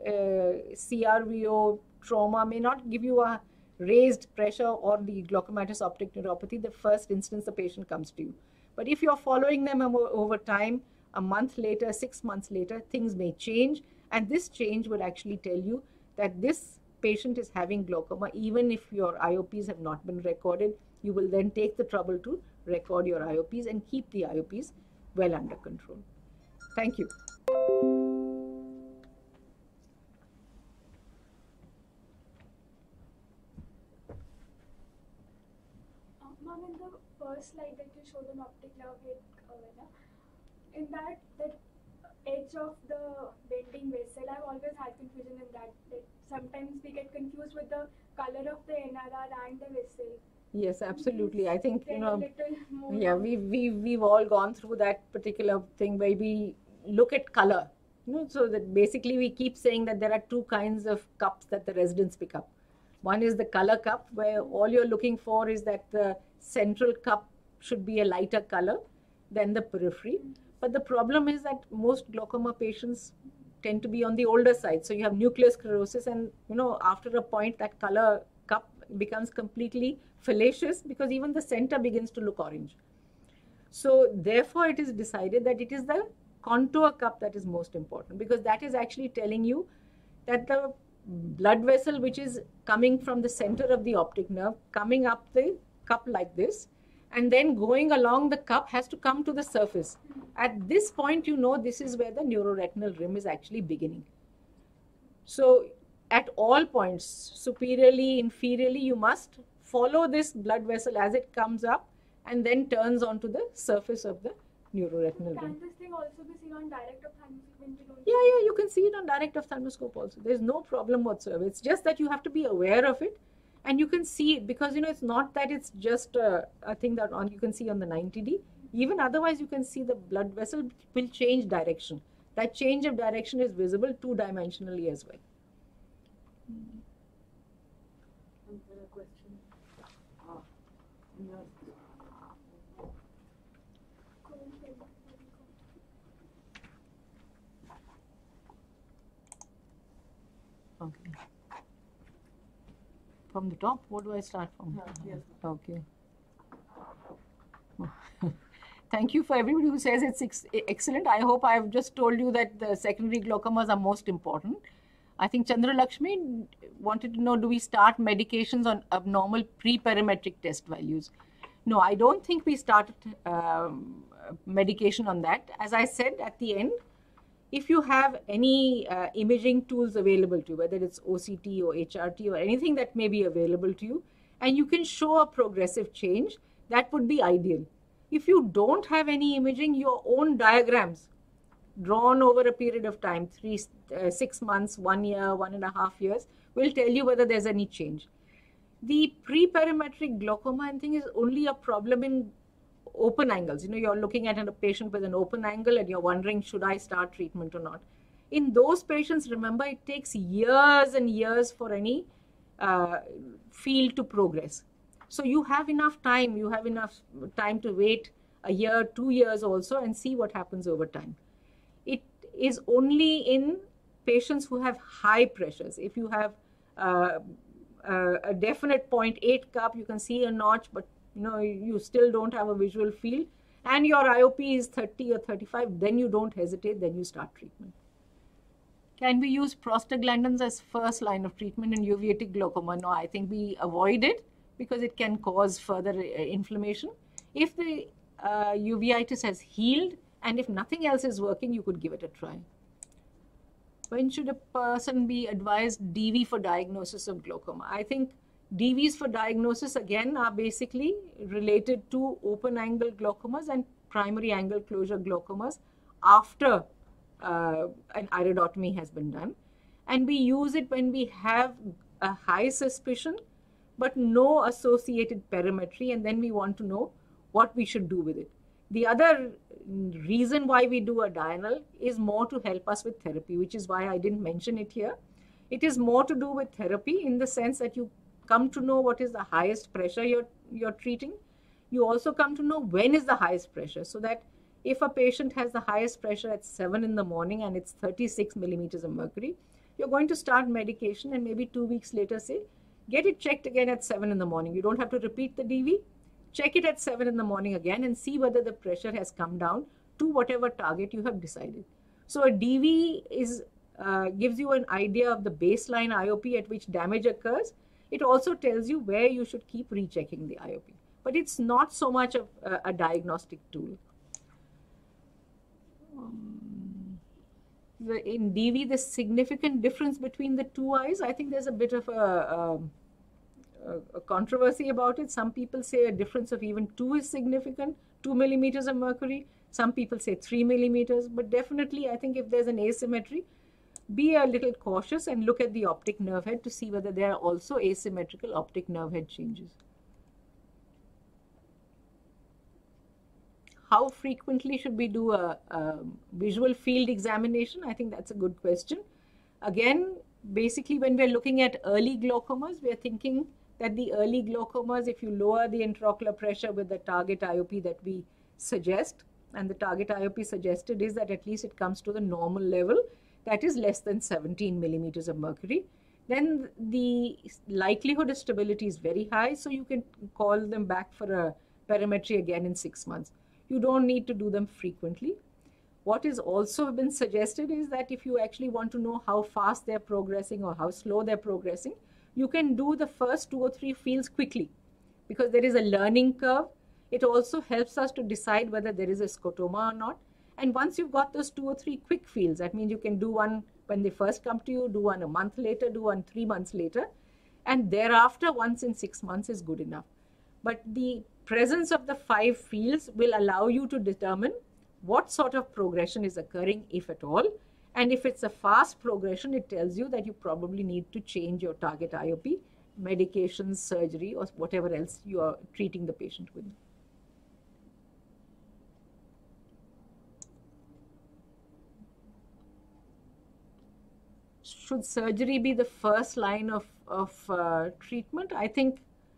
Speaker 3: CRVO trauma may not give you a raised pressure or the glaucomatous optic neuropathy the first instance the patient comes to you. But if you're following them over time, a month later, 6 months later, things may change. And this change will actually tell you that this patient is having glaucoma. Even if your IOPs have not been recorded, you will then take the trouble to record your IOPs and keep the IOPs well under control. Thank you.
Speaker 4: Ma'am, in the first slide that you showed on optic nerve head, in that edge of the bending vessel, I've always had confusion in that sometimes we get confused with the color of the NRR and the vessel.
Speaker 3: Yes, absolutely. I think, yeah, we've all gone through that particular thing where we look at color. So that basically we keep saying that there are 2 kinds of cups that the residents pick up. One is the color cup, where all you're looking for is that the central cup should be a lighter color than the periphery. But the problem is that most glaucoma patients tend to be on the older side. So you have nuclear sclerosis, and after a point that color cup becomes completely fallacious because even the center begins to look orange. So therefore it is decided that it is the contour cup that is most important, because that is actually telling you that the blood vessel which is coming from the center of the optic nerve, coming up the cup like this, and then going along the cup has to come to the surface. At this point, this is where the neuroretinal rim is actually beginning. So at all points, superiorly, inferiorly, you must follow this blood vessel as it comes up and then turns onto the surface of the neuroretinal rim.
Speaker 4: Can this thing also be seen on direct ophthalmoscope?
Speaker 3: Yeah, you can see it on direct ophthalmoscope also. There's no problem whatsoever. It's just that you have to be aware of it, and you can see it because, it's not that it's just a thing that you can see on the 90D. Even otherwise, you can see the blood vessel will change direction. that change of direction is visible two-dimensionally as well.
Speaker 5: Question.
Speaker 3: Okay. From the top, what do I start from?
Speaker 5: Yes.
Speaker 3: Okay. Thank you for everybody who says it's excellent. I hope I've just told you that the secondary glaucomas are most important. I think Chandra Lakshmi wanted to know, do we start medications on abnormal pre-parametric test values? No, I don't think we started medication on that. As I said at the end, if you have any imaging tools available to you, whether it's OCT or HRT or anything that may be available to you, and you can show a progressive change, that would be ideal. If you don't have any imaging, your own diagrams drawn over a period of time, 6 months, 1 year, 1.5 years, will tell you whether there's any change. The pre-parametric glaucoma and thing is only a problem in open angles. You know, you're looking at a patient with an open angle and you're wondering, should I start treatment or not? In those patients, remember, it takes years and years for any field to progress. So you have enough time to wait a year, 2 years also, and see what happens over time. It is only in patients who have high pressures. If you have a definite 0.8 cup, you can see a notch, but you still don't have a visual field, and your IOP is 30 or 35, then you don't hesitate, then you start treatment. Can we use prostaglandins as first line of treatment in uveitic glaucoma? No, I think we avoid it because it can cause further inflammation. If the uveitis has healed and if nothing else is working, you could give it a try. When should a person be advised DV for diagnosis of glaucoma? I think DVs for diagnosis again are basically related to open angle glaucomas and primary angle closure glaucomas after an iridotomy has been done. And we use it when we have a high suspicion but no associated perimetry, and then we want to know what we should do with it. The other reason why we do a diurnal is more to help us with therapy, which is why I didn't mention it here. It is more to do with therapy in the sense that you come to know what is the highest pressure you're treating. You also come to know when is the highest pressure, so that if a patient has the highest pressure at 7 in the morning and it's 36 millimeters of mercury, you're going to start medication and maybe 2 weeks later say, get it checked again at 7 in the morning. You don't have to repeat the DV. Check it at 7 in the morning again and see whether the pressure has come down to whatever target you have decided. So a DV gives you an idea of the baseline IOP at which damage occurs. It also tells you where you should keep rechecking the IOP. But it's not so much of a diagnostic tool. In DV, the significant difference between the two eyes, I think there's a bit of a controversy about it. Some people say a difference of even 2 is significant, 2 millimeters of mercury. Some people say 3 millimeters. But definitely, I think if there's an asymmetry, be a little cautious and look at the optic nerve head to see whether there are also asymmetrical optic nerve head changes. How frequently should we do a visual field examination? I think that's a good question. Again, basically when we're looking at early glaucomas, we're thinking that the early glaucomas, if you lower the intraocular pressure with the target IOP that we suggest, and the target IOP suggested is that at least it comes to the normal level, that is less than 17 millimeters of mercury, then the likelihood of stability is very high, so you can call them back for a perimetry again in 6 months. You don't need to do them frequently. What is also been suggested is that if you actually want to know how fast they're progressing or how slow they're progressing, you can do the first 2 or 3 fields quickly because there is a learning curve. It also helps us to decide whether there is a scotoma or not. And once you've got those 2 or 3 quick fields, that means you can do one when they first come to you, do one a month later, do one 3 months later, and thereafter once in 6 months is good enough. But the presence of the 5 fields will allow you to determine what sort of progression is occurring, if at all. And if it's a fast progression, it tells you that you probably need to change your target IOP, medications, surgery, or whatever else you are treating the patient with. should surgery be the first line of treatment? I think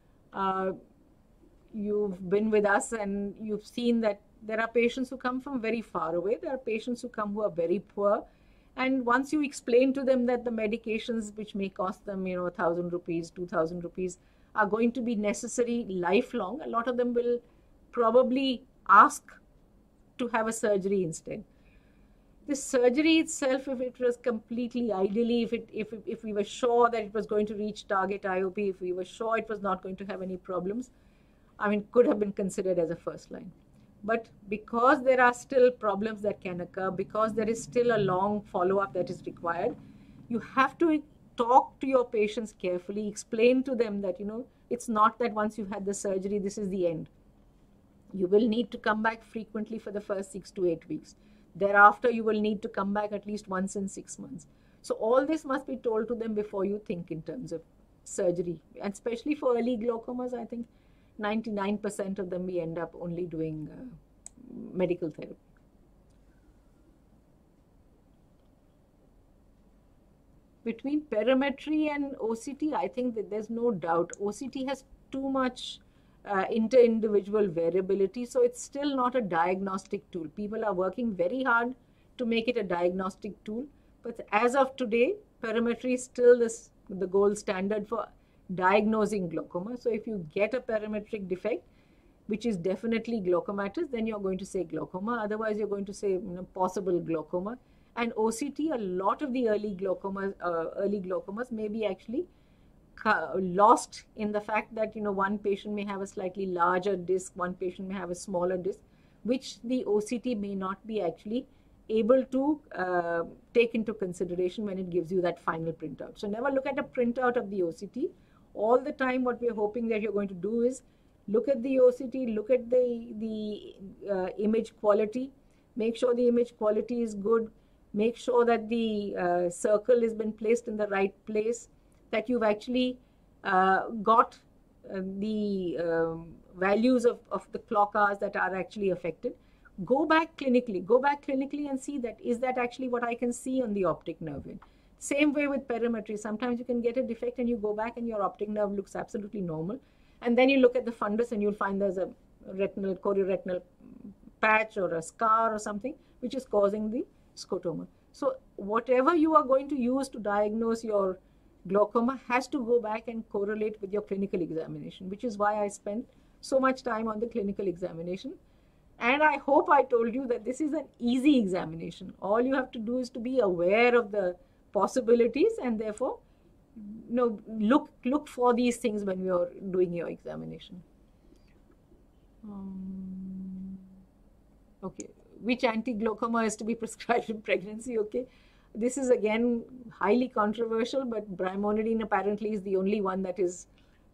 Speaker 3: you've been with us and you've seen that there are patients who come from very far away. There are patients who come who are very poor. And once you explain to them that the medications which may cost them, 1,000 rupees, 2,000 rupees are going to be necessary lifelong, a lot of them will probably ask to have a surgery instead. The surgery itself, if it was completely ideally, if we were sure that it was going to reach target IOP, if we were sure it was not going to have any problems, could have been considered as a first line. But because there are still problems that can occur, because there is still a long follow-up that is required, you have to talk to your patients carefully, explain to them that, it's not that once you've had the surgery, this is the end. You will need to come back frequently for the first 6 to 8 weeks. Thereafter, you will need to come back at least once in 6 months. So all this must be told to them before you think in terms of surgery. And especially for early glaucomas, I think 99% of them we end up only doing medical therapy. Between perimetry and OCT, I think that there's no doubt. OCT has too much inter-individual variability, so it's still not a diagnostic tool. People are working very hard to make it a diagnostic tool, but as of today, perimetry is still the gold standard for diagnosing glaucoma. So if you get a perimetric defect, which is definitely glaucomatous, then you're going to say glaucoma. Otherwise, you're going to say possible glaucoma. And OCT, a lot of the early glaucomas may be actually lost in the fact that one patient may have a slightly larger disc, one patient may have a smaller disc, which the OCT may not be actually able to take into consideration when it gives you that final printout. So never look at a printout of the OCT. All the time what we're hoping that you're going to do is look at the OCT, look at the image quality, make sure the image quality is good, make sure that the circle has been placed in the right place, that you've actually got the values of the clock hours that are actually affected. Go back clinically and see that, is that actually what I can see on the optic nerve vein? Same way with perimetry. Sometimes you can get a defect and you go back and your optic nerve looks absolutely normal. And then you look at the fundus and you'll find there's a chorioretinal patch or a scar or something which is causing the scotoma. So whatever you are going to use to diagnose your glaucoma has to go back and correlate with your clinical examination, which is why I spent so much time on the clinical examination. And I hope I told you that this is an easy examination. All you have to do is to be aware of the possibilities and therefore look for these things when you're doing your examination. Okay, which anti-glaucoma is to be prescribed in pregnancy? Okay, this is again highly controversial, but brimonidine apparently is the only one that is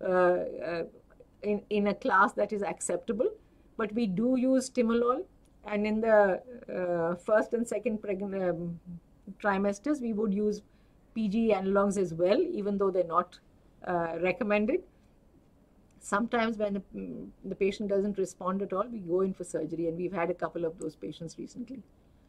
Speaker 3: in a class that is acceptable. But we do use timolol, and in the first and second trimesters, we would use PGE analogs as well, even though they're not recommended. Sometimes when the patient doesn't respond at all, we go in for surgery, and we've had a couple of those patients recently.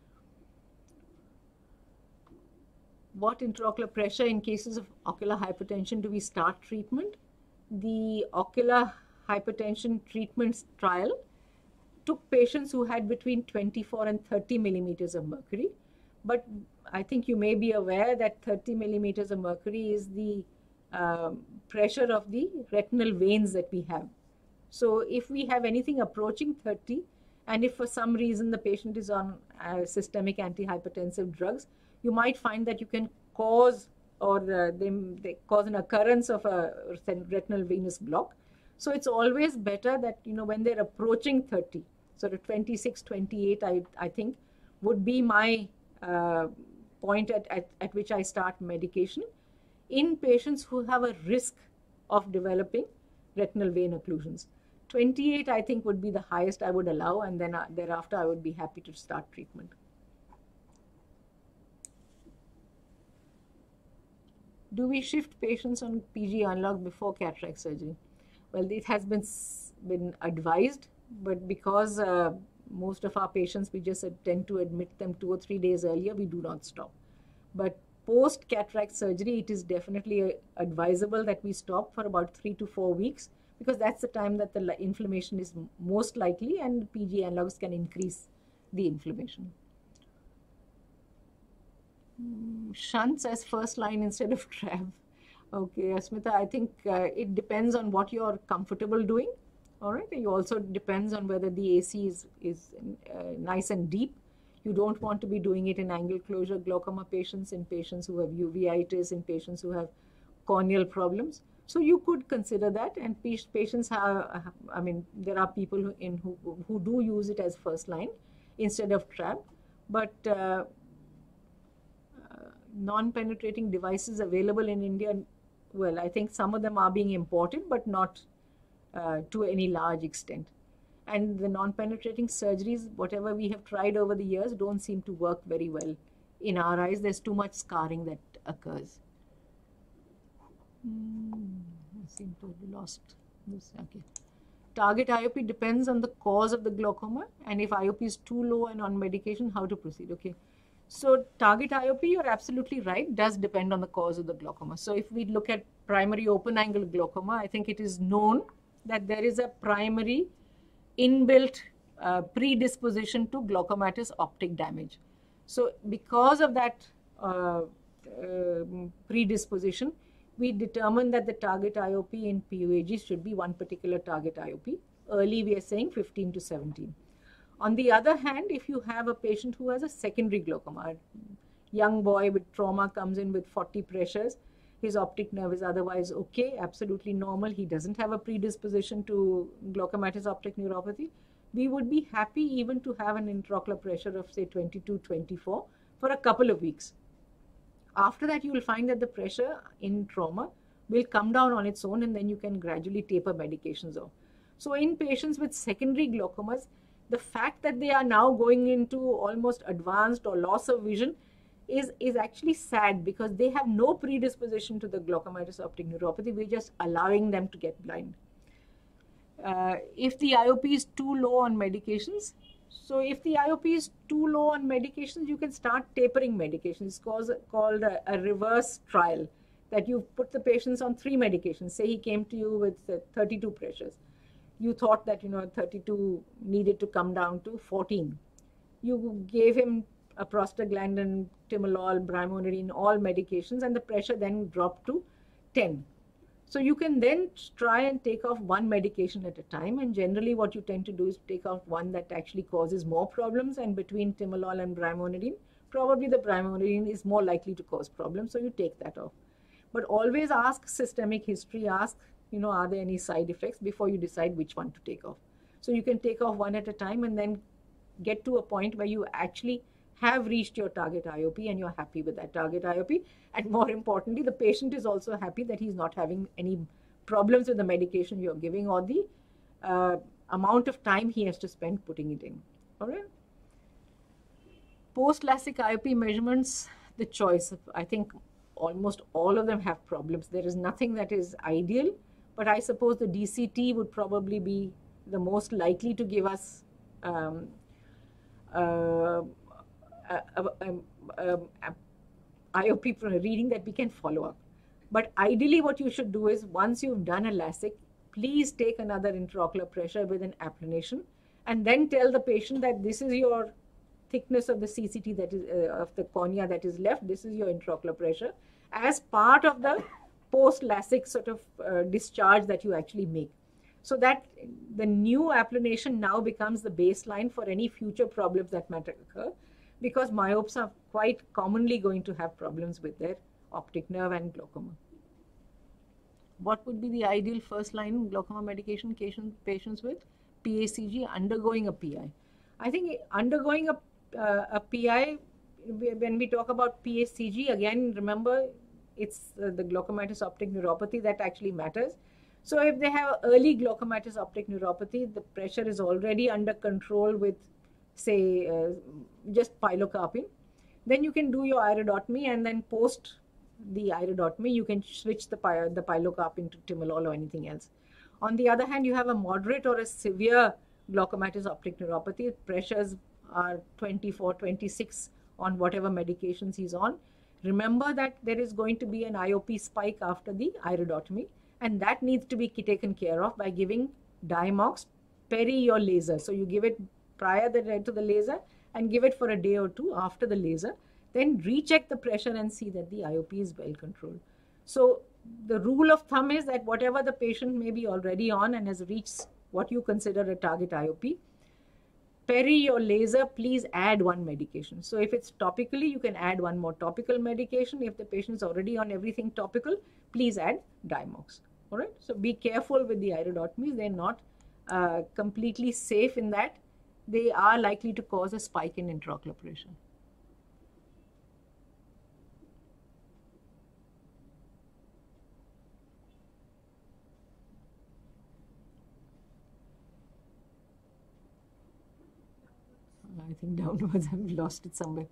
Speaker 3: What intraocular pressure in cases of ocular hypertension do we start treatment? The ocular hypertension treatment trial took patients who had between 24 and 30 millimeters of mercury. But I think you may be aware that 30 millimeters of mercury is the pressure of the retinal veins that we have. So if we have anything approaching 30, and if for some reason the patient is on systemic antihypertensive drugs, you might find that you can cause or they cause an occurrence of a retinal venous block. So it's always better that, when they're approaching 30, sort of 26, 28, I think, would be my point at which I start medication in patients who have a risk of developing retinal vein occlusions. 28, I think, would be the highest I would allow, and then thereafter I would be happy to start treatment. Do we shift patients on PGE analog before cataract surgery? Well, it has been advised, but because most of our patients, we just tend to admit them 2 or 3 days earlier, we do not stop. But post cataract surgery, it is definitely advisable that we stop for about 3 to 4 weeks, because that's the time that the inflammation is most likely, and PG analogs can increase the inflammation. Shunts as first line instead of TRAB. Okay, Asmita, I think it depends on what you're comfortable doing. All right, it also depends on whether the AC is nice and deep. You don't want to be doing it in angle closure glaucoma patients, in patients who have uveitis, in patients who have corneal problems. So you could consider that, and patients have, I mean, there are people who do use it as first line instead of TRAB, but non-penetrating devices available in India, well, I think some of them are being imported, but not to any large extent. And the non-penetrating surgeries, whatever we have tried over the years, don't seem to work very well. In our eyes, there's too much scarring that occurs. I seem to have lost this. Okay. Target IOP depends on the cause of the glaucoma, and if IOP is too low and on medication, how to proceed. Okay. So target IOP, you're absolutely right, does depend on the cause of the glaucoma. So if we look at primary open angle glaucoma, I think it is known that there is a primary inbuilt predisposition to glaucomatous optic damage. So because of that predisposition, we determined that the target IOP in PUAG should be one particular target IOP. Early we are saying 15 to 17. On the other hand, if you have a patient who has a secondary glaucoma, a young boy with trauma comes in with 40 pressures, his optic nerve is otherwise okay, absolutely normal, he doesn't have a predisposition to glaucomatous optic neuropathy, we would be happy even to have an intraocular pressure of say 22, 24 for a couple of weeks. After that, you will find that the pressure in trauma will come down on its own, and then you can gradually taper medications off. So in patients with secondary glaucomas, the fact that they are now going into almost advanced or loss of vision is actually sad, because they have no predisposition to the glaucomatous optic neuropathy. We're just allowing them to get blind. If the IOP is too low on medications, so if the IOP is too low on medications, you can start tapering medications. It's called a reverse trial, that you put the patients on 3 medications. Say he came to you with 32 pressures. You thought that 32 needed to come down to 14. You gave him a prostaglandin, timolol, brimonidine, all medications, and the pressure then dropped to 10. So you can then try and take off one medication at a time, and generally what you tend to do is take off one that actually causes more problems, and between timolol and brimonidine, probably the brimonidine is more likely to cause problems, so you take that off. But always ask systemic history, ask, are there any side effects before you decide which one to take off. So you can take off one at a time and then get to a point where you actually have reached your target IOP and you're happy with that target IOP. And more importantly, the patient is also happy that he's not having any problems with the medication you're giving, or the amount of time he has to spend putting it in. All right. Post-LASIK IOP measurements, the choice, I think almost all of them have problems. There is nothing that is ideal, but I suppose the DCT would probably be the most likely to give us IOP reading that we can follow up. But ideally what you should do is, once you've done a LASIK, please take another intraocular pressure with an applanation, and then tell the patient that this is your thickness of the CCT, that is of the cornea that is left, this is your intraocular pressure, as part of the post-LASIK sort of discharge that you actually make. So that the new applanation now becomes the baseline for any future problems that might occur, because myopes are quite commonly going to have problems with their optic nerve and glaucoma. What would be the ideal first-line glaucoma medication patients with PACG undergoing a PI? I think undergoing a PI, when we talk about PACG, again, remember, it's the glaucomatous optic neuropathy that actually matters. So if they have early glaucomatous optic neuropathy, the pressure is already under control with, say, just pilocarpine, then you can do your iridotomy, and then post the iridotomy, you can switch the pilocarpine to timolol or anything else. On the other hand, you have a moderate or a severe glaucomatous optic neuropathy, pressures are 24, 26 on whatever medications he's on, Remember that there is going to be an IOP spike after the iridotomy, and that needs to be taken care of by giving Diamox peri your laser. So you give it prior to the laser and give it for a day or two after the laser. Then recheck the pressure and see that the IOP is well controlled. So the rule of thumb is that whatever the patient may be already on and has reached what you consider a target IOP, peri or laser, please add one medication. So if it's topically, you can add one more topical medication. If the patient is already on everything topical, please add Diamox. All right. So be careful with the iridotomies. They're not completely safe in that they are likely to cause a spike in intraocular pressure. I think downwards, I've lost it somewhere.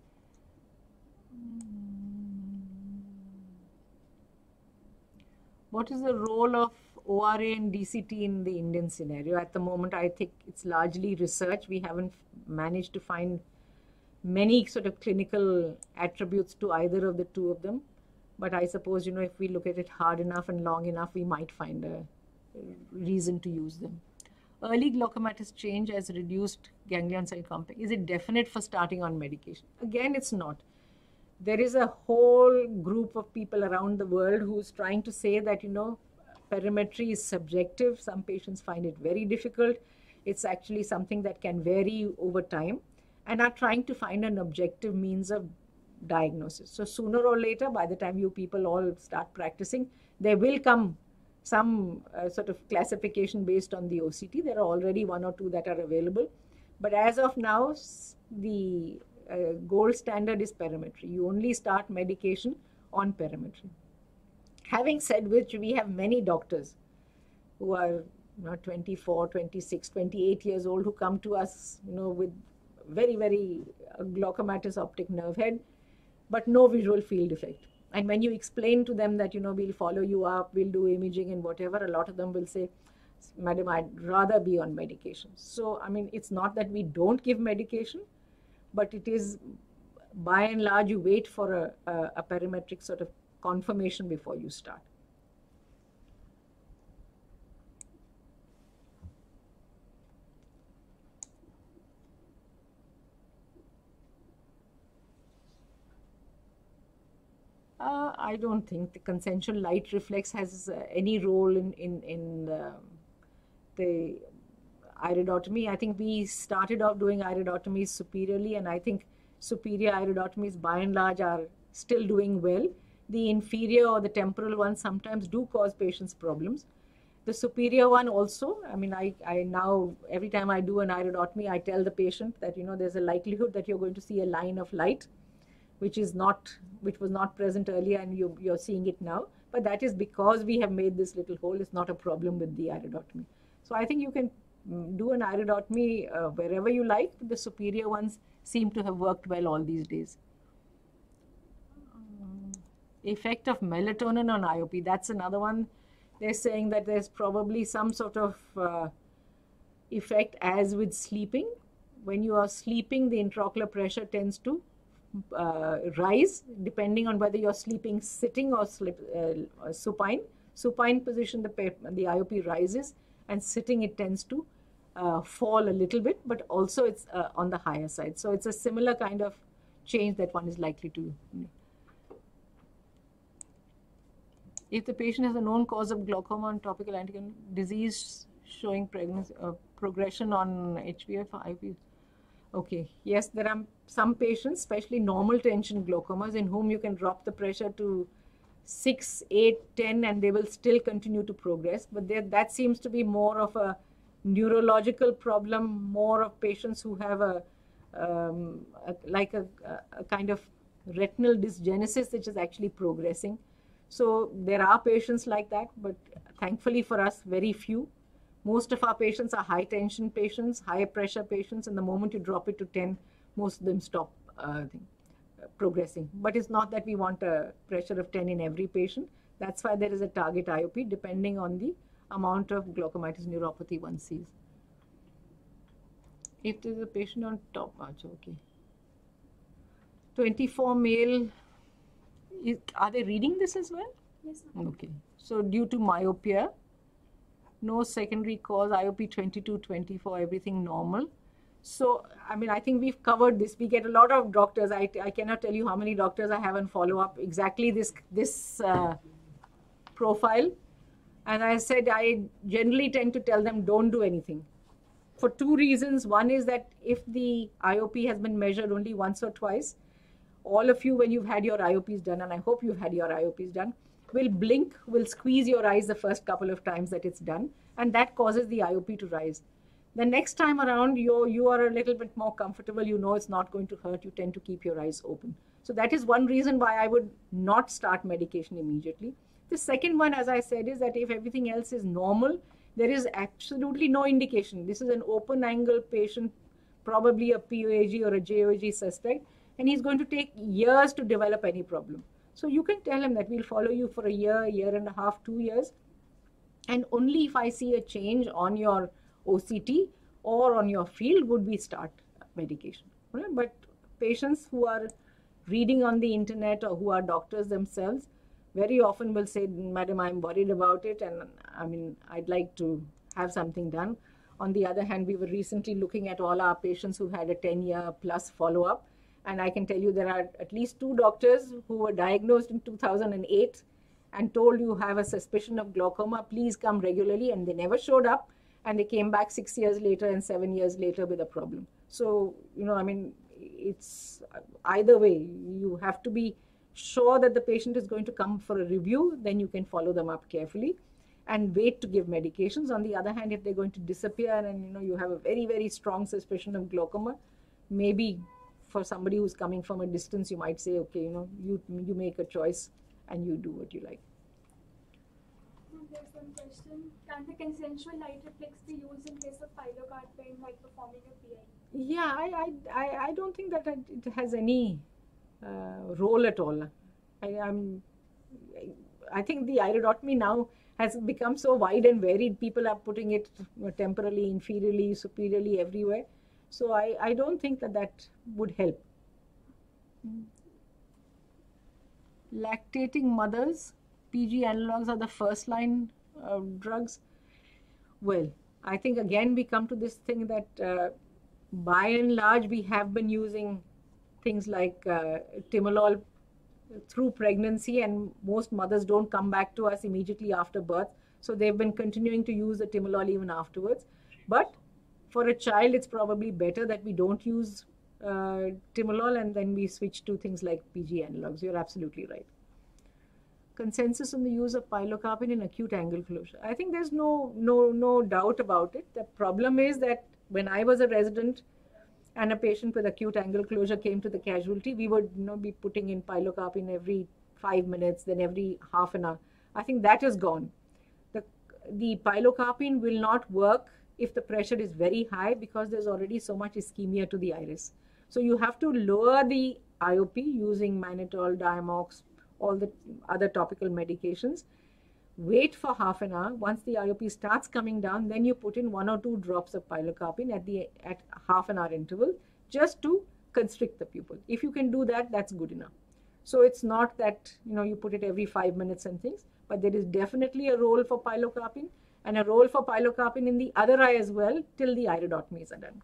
Speaker 3: What is the role of ORA and DCT in the Indian scenario? At the moment, I think it's largely research. We haven't managed to find many sort of clinical attributes to either of the two of them. But I suppose, you know, if we look at it hard enough and long enough, we might find a reason to use them. Early glaucomatous change as reduced ganglion cell complex. Is it definite for starting on medication? Again, it's not. There is a whole group of people around the world who's trying to say that, you know, perimetry is subjective. Some patients find it very difficult. It's actually something that can vary over time, and are trying to find an objective means of diagnosis. So sooner or later, by the time you people all start practicing, there will come some sort of classification based on the OCT. There are already one or two that are available. But as of now, the gold standard is perimetry. You only start medication on perimetry. Having said which, we have many doctors who are 24, 26, 28 years old who come to us, you know, with very, very glaucomatous optic nerve head, but no visual field effect. And when you explain to them that, you know, we'll follow you up, we'll do imaging and whatever, a lot of them will say, Madam, I'd rather be on medication. So, I mean, it's not that we don't give medication, but it is, by and large, you wait for a perimetric sort of confirmation before you start. I don't think the consensual light reflex has any role in the iridotomy. I think we started off doing iridotomies superiorly, and I think superior iridotomies by and large are still doing well. The inferior or the temporal ones sometimes do cause patients problems. The superior one also, I mean, I now, every time I do an iridotomy, I tell the patient that, you know, there's a likelihood that you're going to see a line of light, which was not present earlier, and you're seeing it now. But that is because we have made this little hole. It's not a problem with the iridotomy. So I think you can do an iridotomy wherever you like. The superior ones seem to have worked well all these days. Effect of melatonin on IOP, that's another one. They're saying that there's probably some sort of effect as with sleeping. When you are sleeping, the intraocular pressure tends to rise depending on whether you're sleeping sitting or supine. Supine position, the IOP rises, and sitting it tends to fall a little bit, but also it's on the higher side. So it's a similar kind of change that one is likely to. If the patient has a known cause of glaucoma and topical anticonvulsant disease showing pregnancy, progression on HPF, IOP. Okay, yes, there are some patients, especially normal tension glaucomas, in whom you can drop the pressure to 6, 8, 10, and they will still continue to progress. But that seems to be more of a neurological problem, more of patients who have a kind of retinal dysgenesis, which is actually progressing. So there are patients like that, but thankfully for us, very few. Most of our patients are high tension patients, high pressure patients, and the moment you drop it to 10, most of them stop progressing. But it's not that we want a pressure of 10 in every patient. That's why there is a target IOP depending on the amount of glaucomatous neuropathy one sees. If there's a patient on top, okay. 24 male, Are they reading this as well?
Speaker 4: Yes, ma'am.
Speaker 3: Okay. So due to myopia, no secondary cause, IOP 22, 24, everything normal. So, I mean, I think we've covered this. We get a lot of doctors. I cannot tell you how many doctors I have in follow-up exactly this profile. And I said, I generally tend to tell them, don't do anything. For two reasons. One is that if the IOP has been measured only once or twice, all of you, when you've had your IOPs done, and I hope you've had your IOPs done, will blink, will squeeze your eyes the first couple of times that it's done, and that causes the IOP to rise. The next time around, you are a little bit more comfortable, you know it's not going to hurt, you tend to keep your eyes open. So that is one reason why I would not start medication immediately. The second one, as I said, is that if everything else is normal, there is absolutely no indication. This is an open angle patient, probably a POAG or a JOAG suspect, and he's going to take years to develop any problem. So you can tell him that we'll follow you for a year and a half, 2 years. And only if I see a change on your OCT or on your field would we start medication. But patients who are reading on the internet or who are doctors themselves very often will say, Madam, I'm worried about it, and I mean, I'd like to have something done. On the other hand, we were recently looking at all our patients who had a 10-year plus follow-up. And I can tell you there are at least 2 doctors who were diagnosed in 2008 and told you have a suspicion of glaucoma, please come regularly. And they never showed up. And they came back 6 years later and 7 years later with a problem. So, you know, I mean, it's either way. You have to be sure that the patient is going to come for a review. Then you can follow them up carefully and wait to give medications. On the other hand, if they're going to disappear and, you know, you have a very, very strong suspicion of glaucoma, maybe for somebody who's coming from a distance, you might say, okay, you know, you make a choice and you do what you like.
Speaker 4: There's one question. Can the consensual light reflex be used in case of pilocarpine while performing a PI?
Speaker 3: Yeah, I don't think that it has any role at all. I think the iridotomy now has become so wide and varied. People are putting it temporally, inferiorly, superiorly, everywhere. So I don't think that would help. Lactating mothers, PG analogs are the first line drugs. Well, I think again we come to this thing that by and large we have been using things like timolol through pregnancy, and most mothers don't come back to us immediately after birth. So they've been continuing to use the timolol even afterwards. But for a child, it's probably better that we don't use timolol and then we switch to things like PG analogs. You're absolutely right. Consensus on the use of pilocarpine in acute angle closure. I think there's no doubt about it. The problem is that when I was a resident and a patient with acute angle closure came to the casualty, we would be putting in pilocarpine every 5 minutes, then every half an hour. I think that is gone. The pilocarpine will not work if the pressure is very high because there's already so much ischemia to the iris. So you have to lower the IOP using mannitol, Diamox, all the other topical medications. Wait for half an hour. Once the IOP starts coming down, then you put in 1 or 2 drops of pilocarpine at half an hour interval just to constrict the pupil. If you can do that, that's good enough. So it's not that you put it every 5 minutes and things, but there is definitely a role for pilocarpine and a role for pilocarpine in the other eye as well till the iridotomies are done.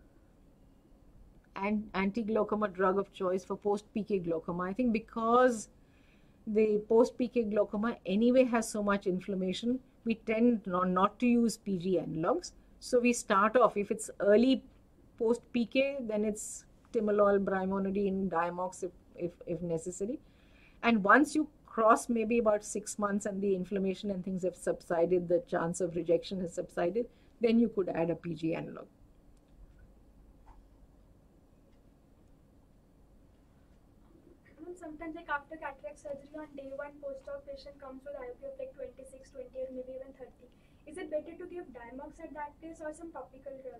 Speaker 3: And anti-glaucoma drug of choice for post-PK glaucoma. I think because the post-PK glaucoma anyway has so much inflammation, we tend not to use PG analogs. So we start off, if it's early post-PK, then it's timolol, brimonidine, Diamox if necessary. And once you cross maybe about 6 months and the inflammation and things have subsided, the chance of rejection has subsided, then you could add a PG analog.
Speaker 4: Sometimes like after cataract surgery on day 1, post-op patient comes with IOP of like 26, 28, maybe even 30. Is it better to give Diamox at that case or some topical drug?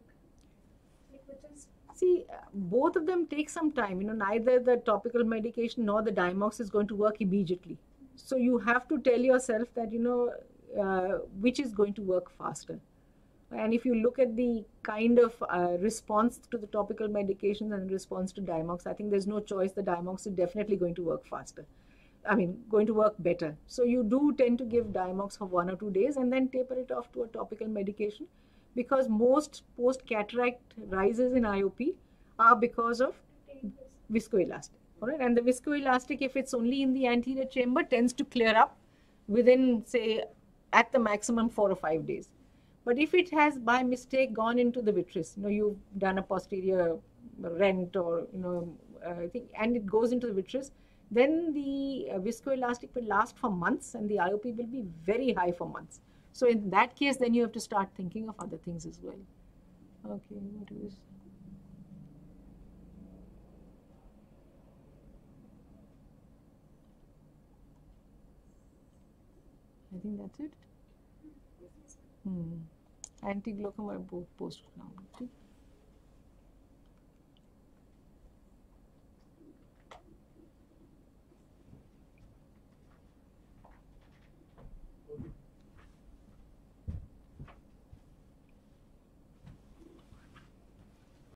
Speaker 3: See, both of them take some time. Neither the topical medication nor the Diamox is going to work immediately. So you have to tell yourself that, which is going to work faster. And if you look at the kind of response to the topical medications and response to Diamox, I think there's no choice. The Diamox is definitely going to work faster. going to work better. So you do tend to give Diamox for 1 or 2 days and then taper it off to a topical medication, because most post-cataract rises in IOP are because of viscoelastic. All right, and the viscoelastic, if it's only in the anterior chamber, tends to clear up within, say, at the maximum 4 or 5 days. But if it has by mistake gone into the vitreous, you've done a posterior rent or, and it goes into the vitreous, then the viscoelastic will last for months and the IOP will be very high for months. So in that case, then you have to start thinking of other things as well. Okay, what is... I think that's it. Anti-glaucoma post-glaucoma.